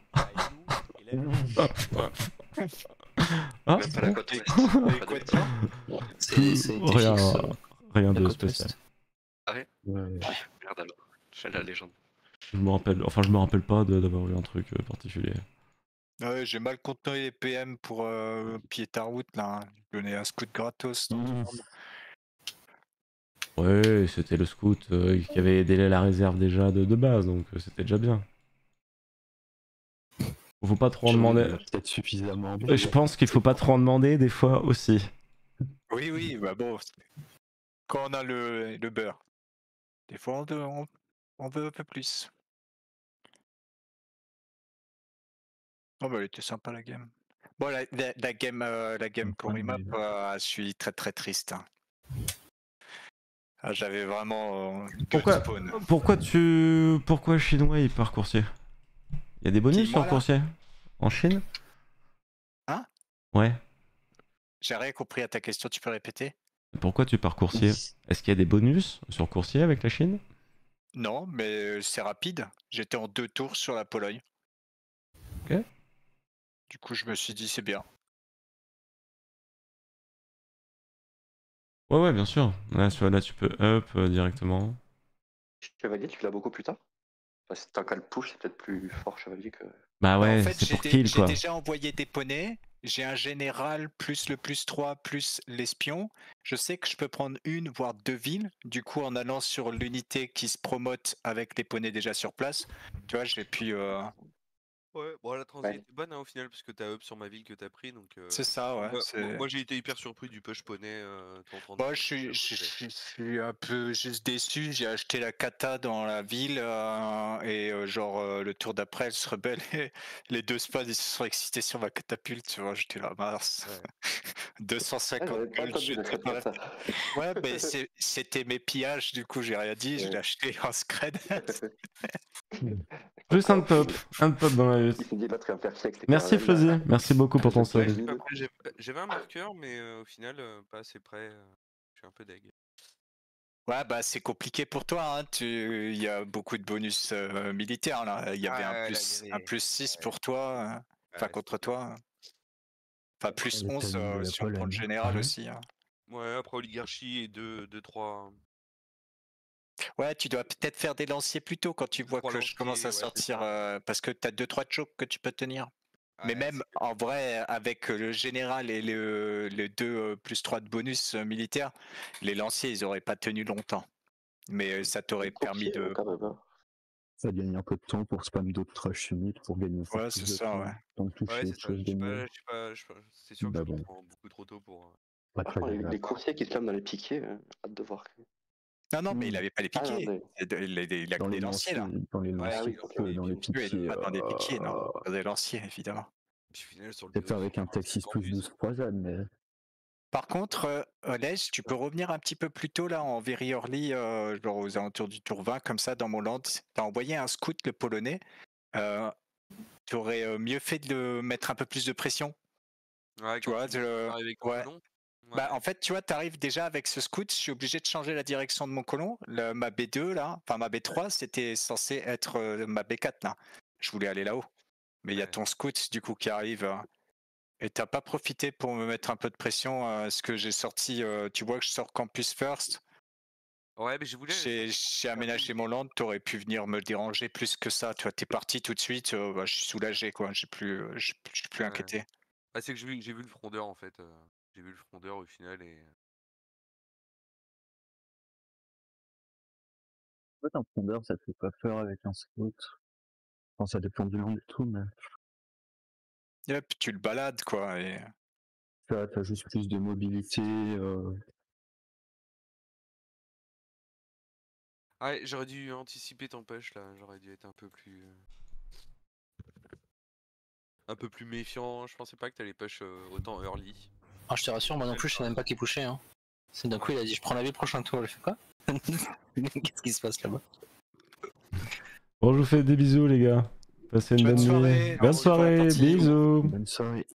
Ah, Même pas la bon. côte ouest. Et Pas quoi de de bien C'est c'est Rien, T F X, euh, rien la de côte spécial. ouest. Ah ouais? Ouais. Merde alors. J'ai la légende. Je me rappelle, enfin je me rappelle pas de- d'avoir eu un truc euh, particulier. Ouais, j'ai mal contenu les P M pour euh, piller ta route là. hein. Donner un scout gratos. dans tout le monde. Ouais, c'était le scout euh, qui avait aidé la réserve déjà de, de base, donc euh, c'était déjà bien. Faut pas trop en demander. Peut-être suffisamment. Euh, Je pense qu'il faut pas trop en demander des fois aussi. Oui, oui, bah bon. Quand on a le, le beurre, des fois on, veut- on, on veut un peu plus. Oh bah elle était sympa la game. Bon la, la, la game euh, la game Korimap, euh, je suis très très triste. hein. Ah, j'avais vraiment euh, que Pourquoi, spawn. pourquoi tu, pourquoi chinois il part coursier? Il y a des bonus Qui, sur moi, là coursier en Chine? Hein? Ouais. J'ai rien compris à ta question, tu peux répéter? Pourquoi tu pars coursier? Est-ce qu'il y a des bonus sur coursier avec la Chine? Non, mais euh, c'est rapide. J'étais en deux tours sur la Pologne. Ok. Du coup, je me suis dit c'est bien. Ouais, ouais, bien sûr. Là, tu, là, tu peux up euh, directement. Chevalier, tu l'as beaucoup plus tard? Enfin, si tant qu'à le push, c'est peut-être plus fort Chevalier que. Bah Bah, ouais, en fait, c'est j'ai pour dé- kill j'ai quoi. déjà envoyé des poneys. J'ai un général plus le plus trois plus l'espion. Je sais que je peux prendre une voire deux villes. Du coup, en allant sur l'unité qui se promote avec les poneys déjà sur place, tu vois, j'ai pu. euh, Ouais, bon, la transi Ouais. était bonne hein, au final, parce que t'as up sur ma ville que t'as pris. Donc, euh, C'est ça, ouais. moi, c'est- moi- moi, j'ai été hyper surpris du push poney. Euh, ton trente. Moi, je suis, je, je suis un peu juste déçu. J'ai acheté la kata dans la ville euh, et euh, genre euh, le tour d'après, elle se rebelle. Et les deux spads ils se sont excités sur ma catapulte. Tu vois, j'étais là, mince. deux cent Ah, cinquante j'avais pas gold, entendu de j'étais cette dans la- carte. Ouais, mais c'est- c'était mes pillages. Du coup, j'ai rien dit. Je l'ai Ouais. acheté en scred. Juste un top, un top dans la hutte. Il s'est dit l'autre un perché avec les Merci caravelles, Flosy, là. merci beaucoup pour ton Ouais, sub. Ouais, après, j'ai- j'avais un marqueur, mais euh, au final, euh, pas assez près. euh, je suis un peu deg. Ouais, bah c'est compliqué pour toi. Hein. Tu... Il y a beaucoup de bonus euh, militaires là. Il y avait Ah, un là, plus, il y un avait- plus six ouais. pour toi. hein. Enfin, Ouais, contre c'était toi. hein. Enfin, plus le onze timing de euh, la si on prend le Pologne. général Ouais. aussi. hein. Ouais, après oligarchie et deux, deux trois. Ouais, tu dois peut-être faire des lanciers plus tôt quand tu vois Trois que je commence à lanciers, ouais, c'est sortir. ça. euh, parce que tu as deux trois chokes que tu peux tenir. Mais Ouais, même c'est- en vrai, avec le général et le, le deux plus trois de bonus euh, militaire, les lanciers, ils auraient pas tenu longtemps. Mais euh, ça t'aurait permis Coursier, de. quand même. hein. Ça gagne un peu de temps pour spam d'autres trash uniques pour gagner encore Ouais, plus c'est de ça, temps. ouais. Tant que toucher ouais, c'est autre ça. chose Je de sais pas, mieux. je sais pas, je sais pas, c'est sûr Bah que je le bon. prends beaucoup trop tôt pour. euh, Pas très Franchement, les, agréable. les coursiers qui se clament dans les piquets, euh, hâte de voir. Non, non, mais il Hmm. avait pas les Ah, non, piquets. mais- Il, il- il a que Dans des les lanciers, lanciers, là. dans les Ouais, lanciers, oui, que dans les Lui, il est piquets. pas dans des piquets, non. euh, Dans des lanciers, évidemment. Puis au final, sur le Peut-être buff, avec un enfin, tech c'est six plus tendu, douze ça. croisades, mais. Par contre, euh, Olej, tu peux revenir un petit peu plus tôt là en very early, euh, genre aux alentours du tour vingt, comme ça dans mon land. T'as envoyé un scout, le polonais. Euh, tu aurais euh, mieux fait de le mettre un peu plus de pression. Ouais, Tu quand vois, tu de- arrives avec ton ouais. colon. Ouais. Bah, en fait, tu vois, tu arrives déjà avec ce scout, je suis obligé de changer la direction de mon colon. Le- ma B deux, là, enfin ma B trois, c'était censé être euh, ma B quatre, là. Je voulais aller là-haut. Mais il y a Ouais. ton scout, du coup, qui arrive. euh, et t'as pas profité pour me mettre un peu de pression. euh, ce que j'ai sorti, euh, tu vois que je sors Campus First. Ouais, mais je voulais. J'ai j'ai aménagé mon land, t'aurais pu venir me déranger plus que ça. Tu vois, t'es parti tout de suite, euh, bah, je suis soulagé, quoi. J'ai plus, euh, je je suis plus Ouais. inquiété. Ah, c'est que j'ai vu, j'ai vu le frondeur en fait. euh, J'ai vu le frondeur au final et. En fait, un fondeur, ça te fait pas peur avec un scout. Enfin, ça dépend du land et tout, mais Yep, tu le balades, quoi. Et... là, t'as juste plus de mobilité. Euh... Ah, ouais, j'aurais dû anticiper ton push là. J'aurais dû être un peu plus. euh, Un peu plus méfiant. Je pensais pas que t'allais push euh, autant early. Ah, je te rassure, moi non plus, je sais même pas qui pushait. Hein. C'est d'un coup, il a dit je prends la vie prochain tour. Je fais quoi? Qu'est-ce qui se passe là-bas? Bon, je vous fais des bisous, les gars. Passez une Bonne bonne nuit. soirée, Bonne merci pour la soirée, partie. bisous. Bonne soirée.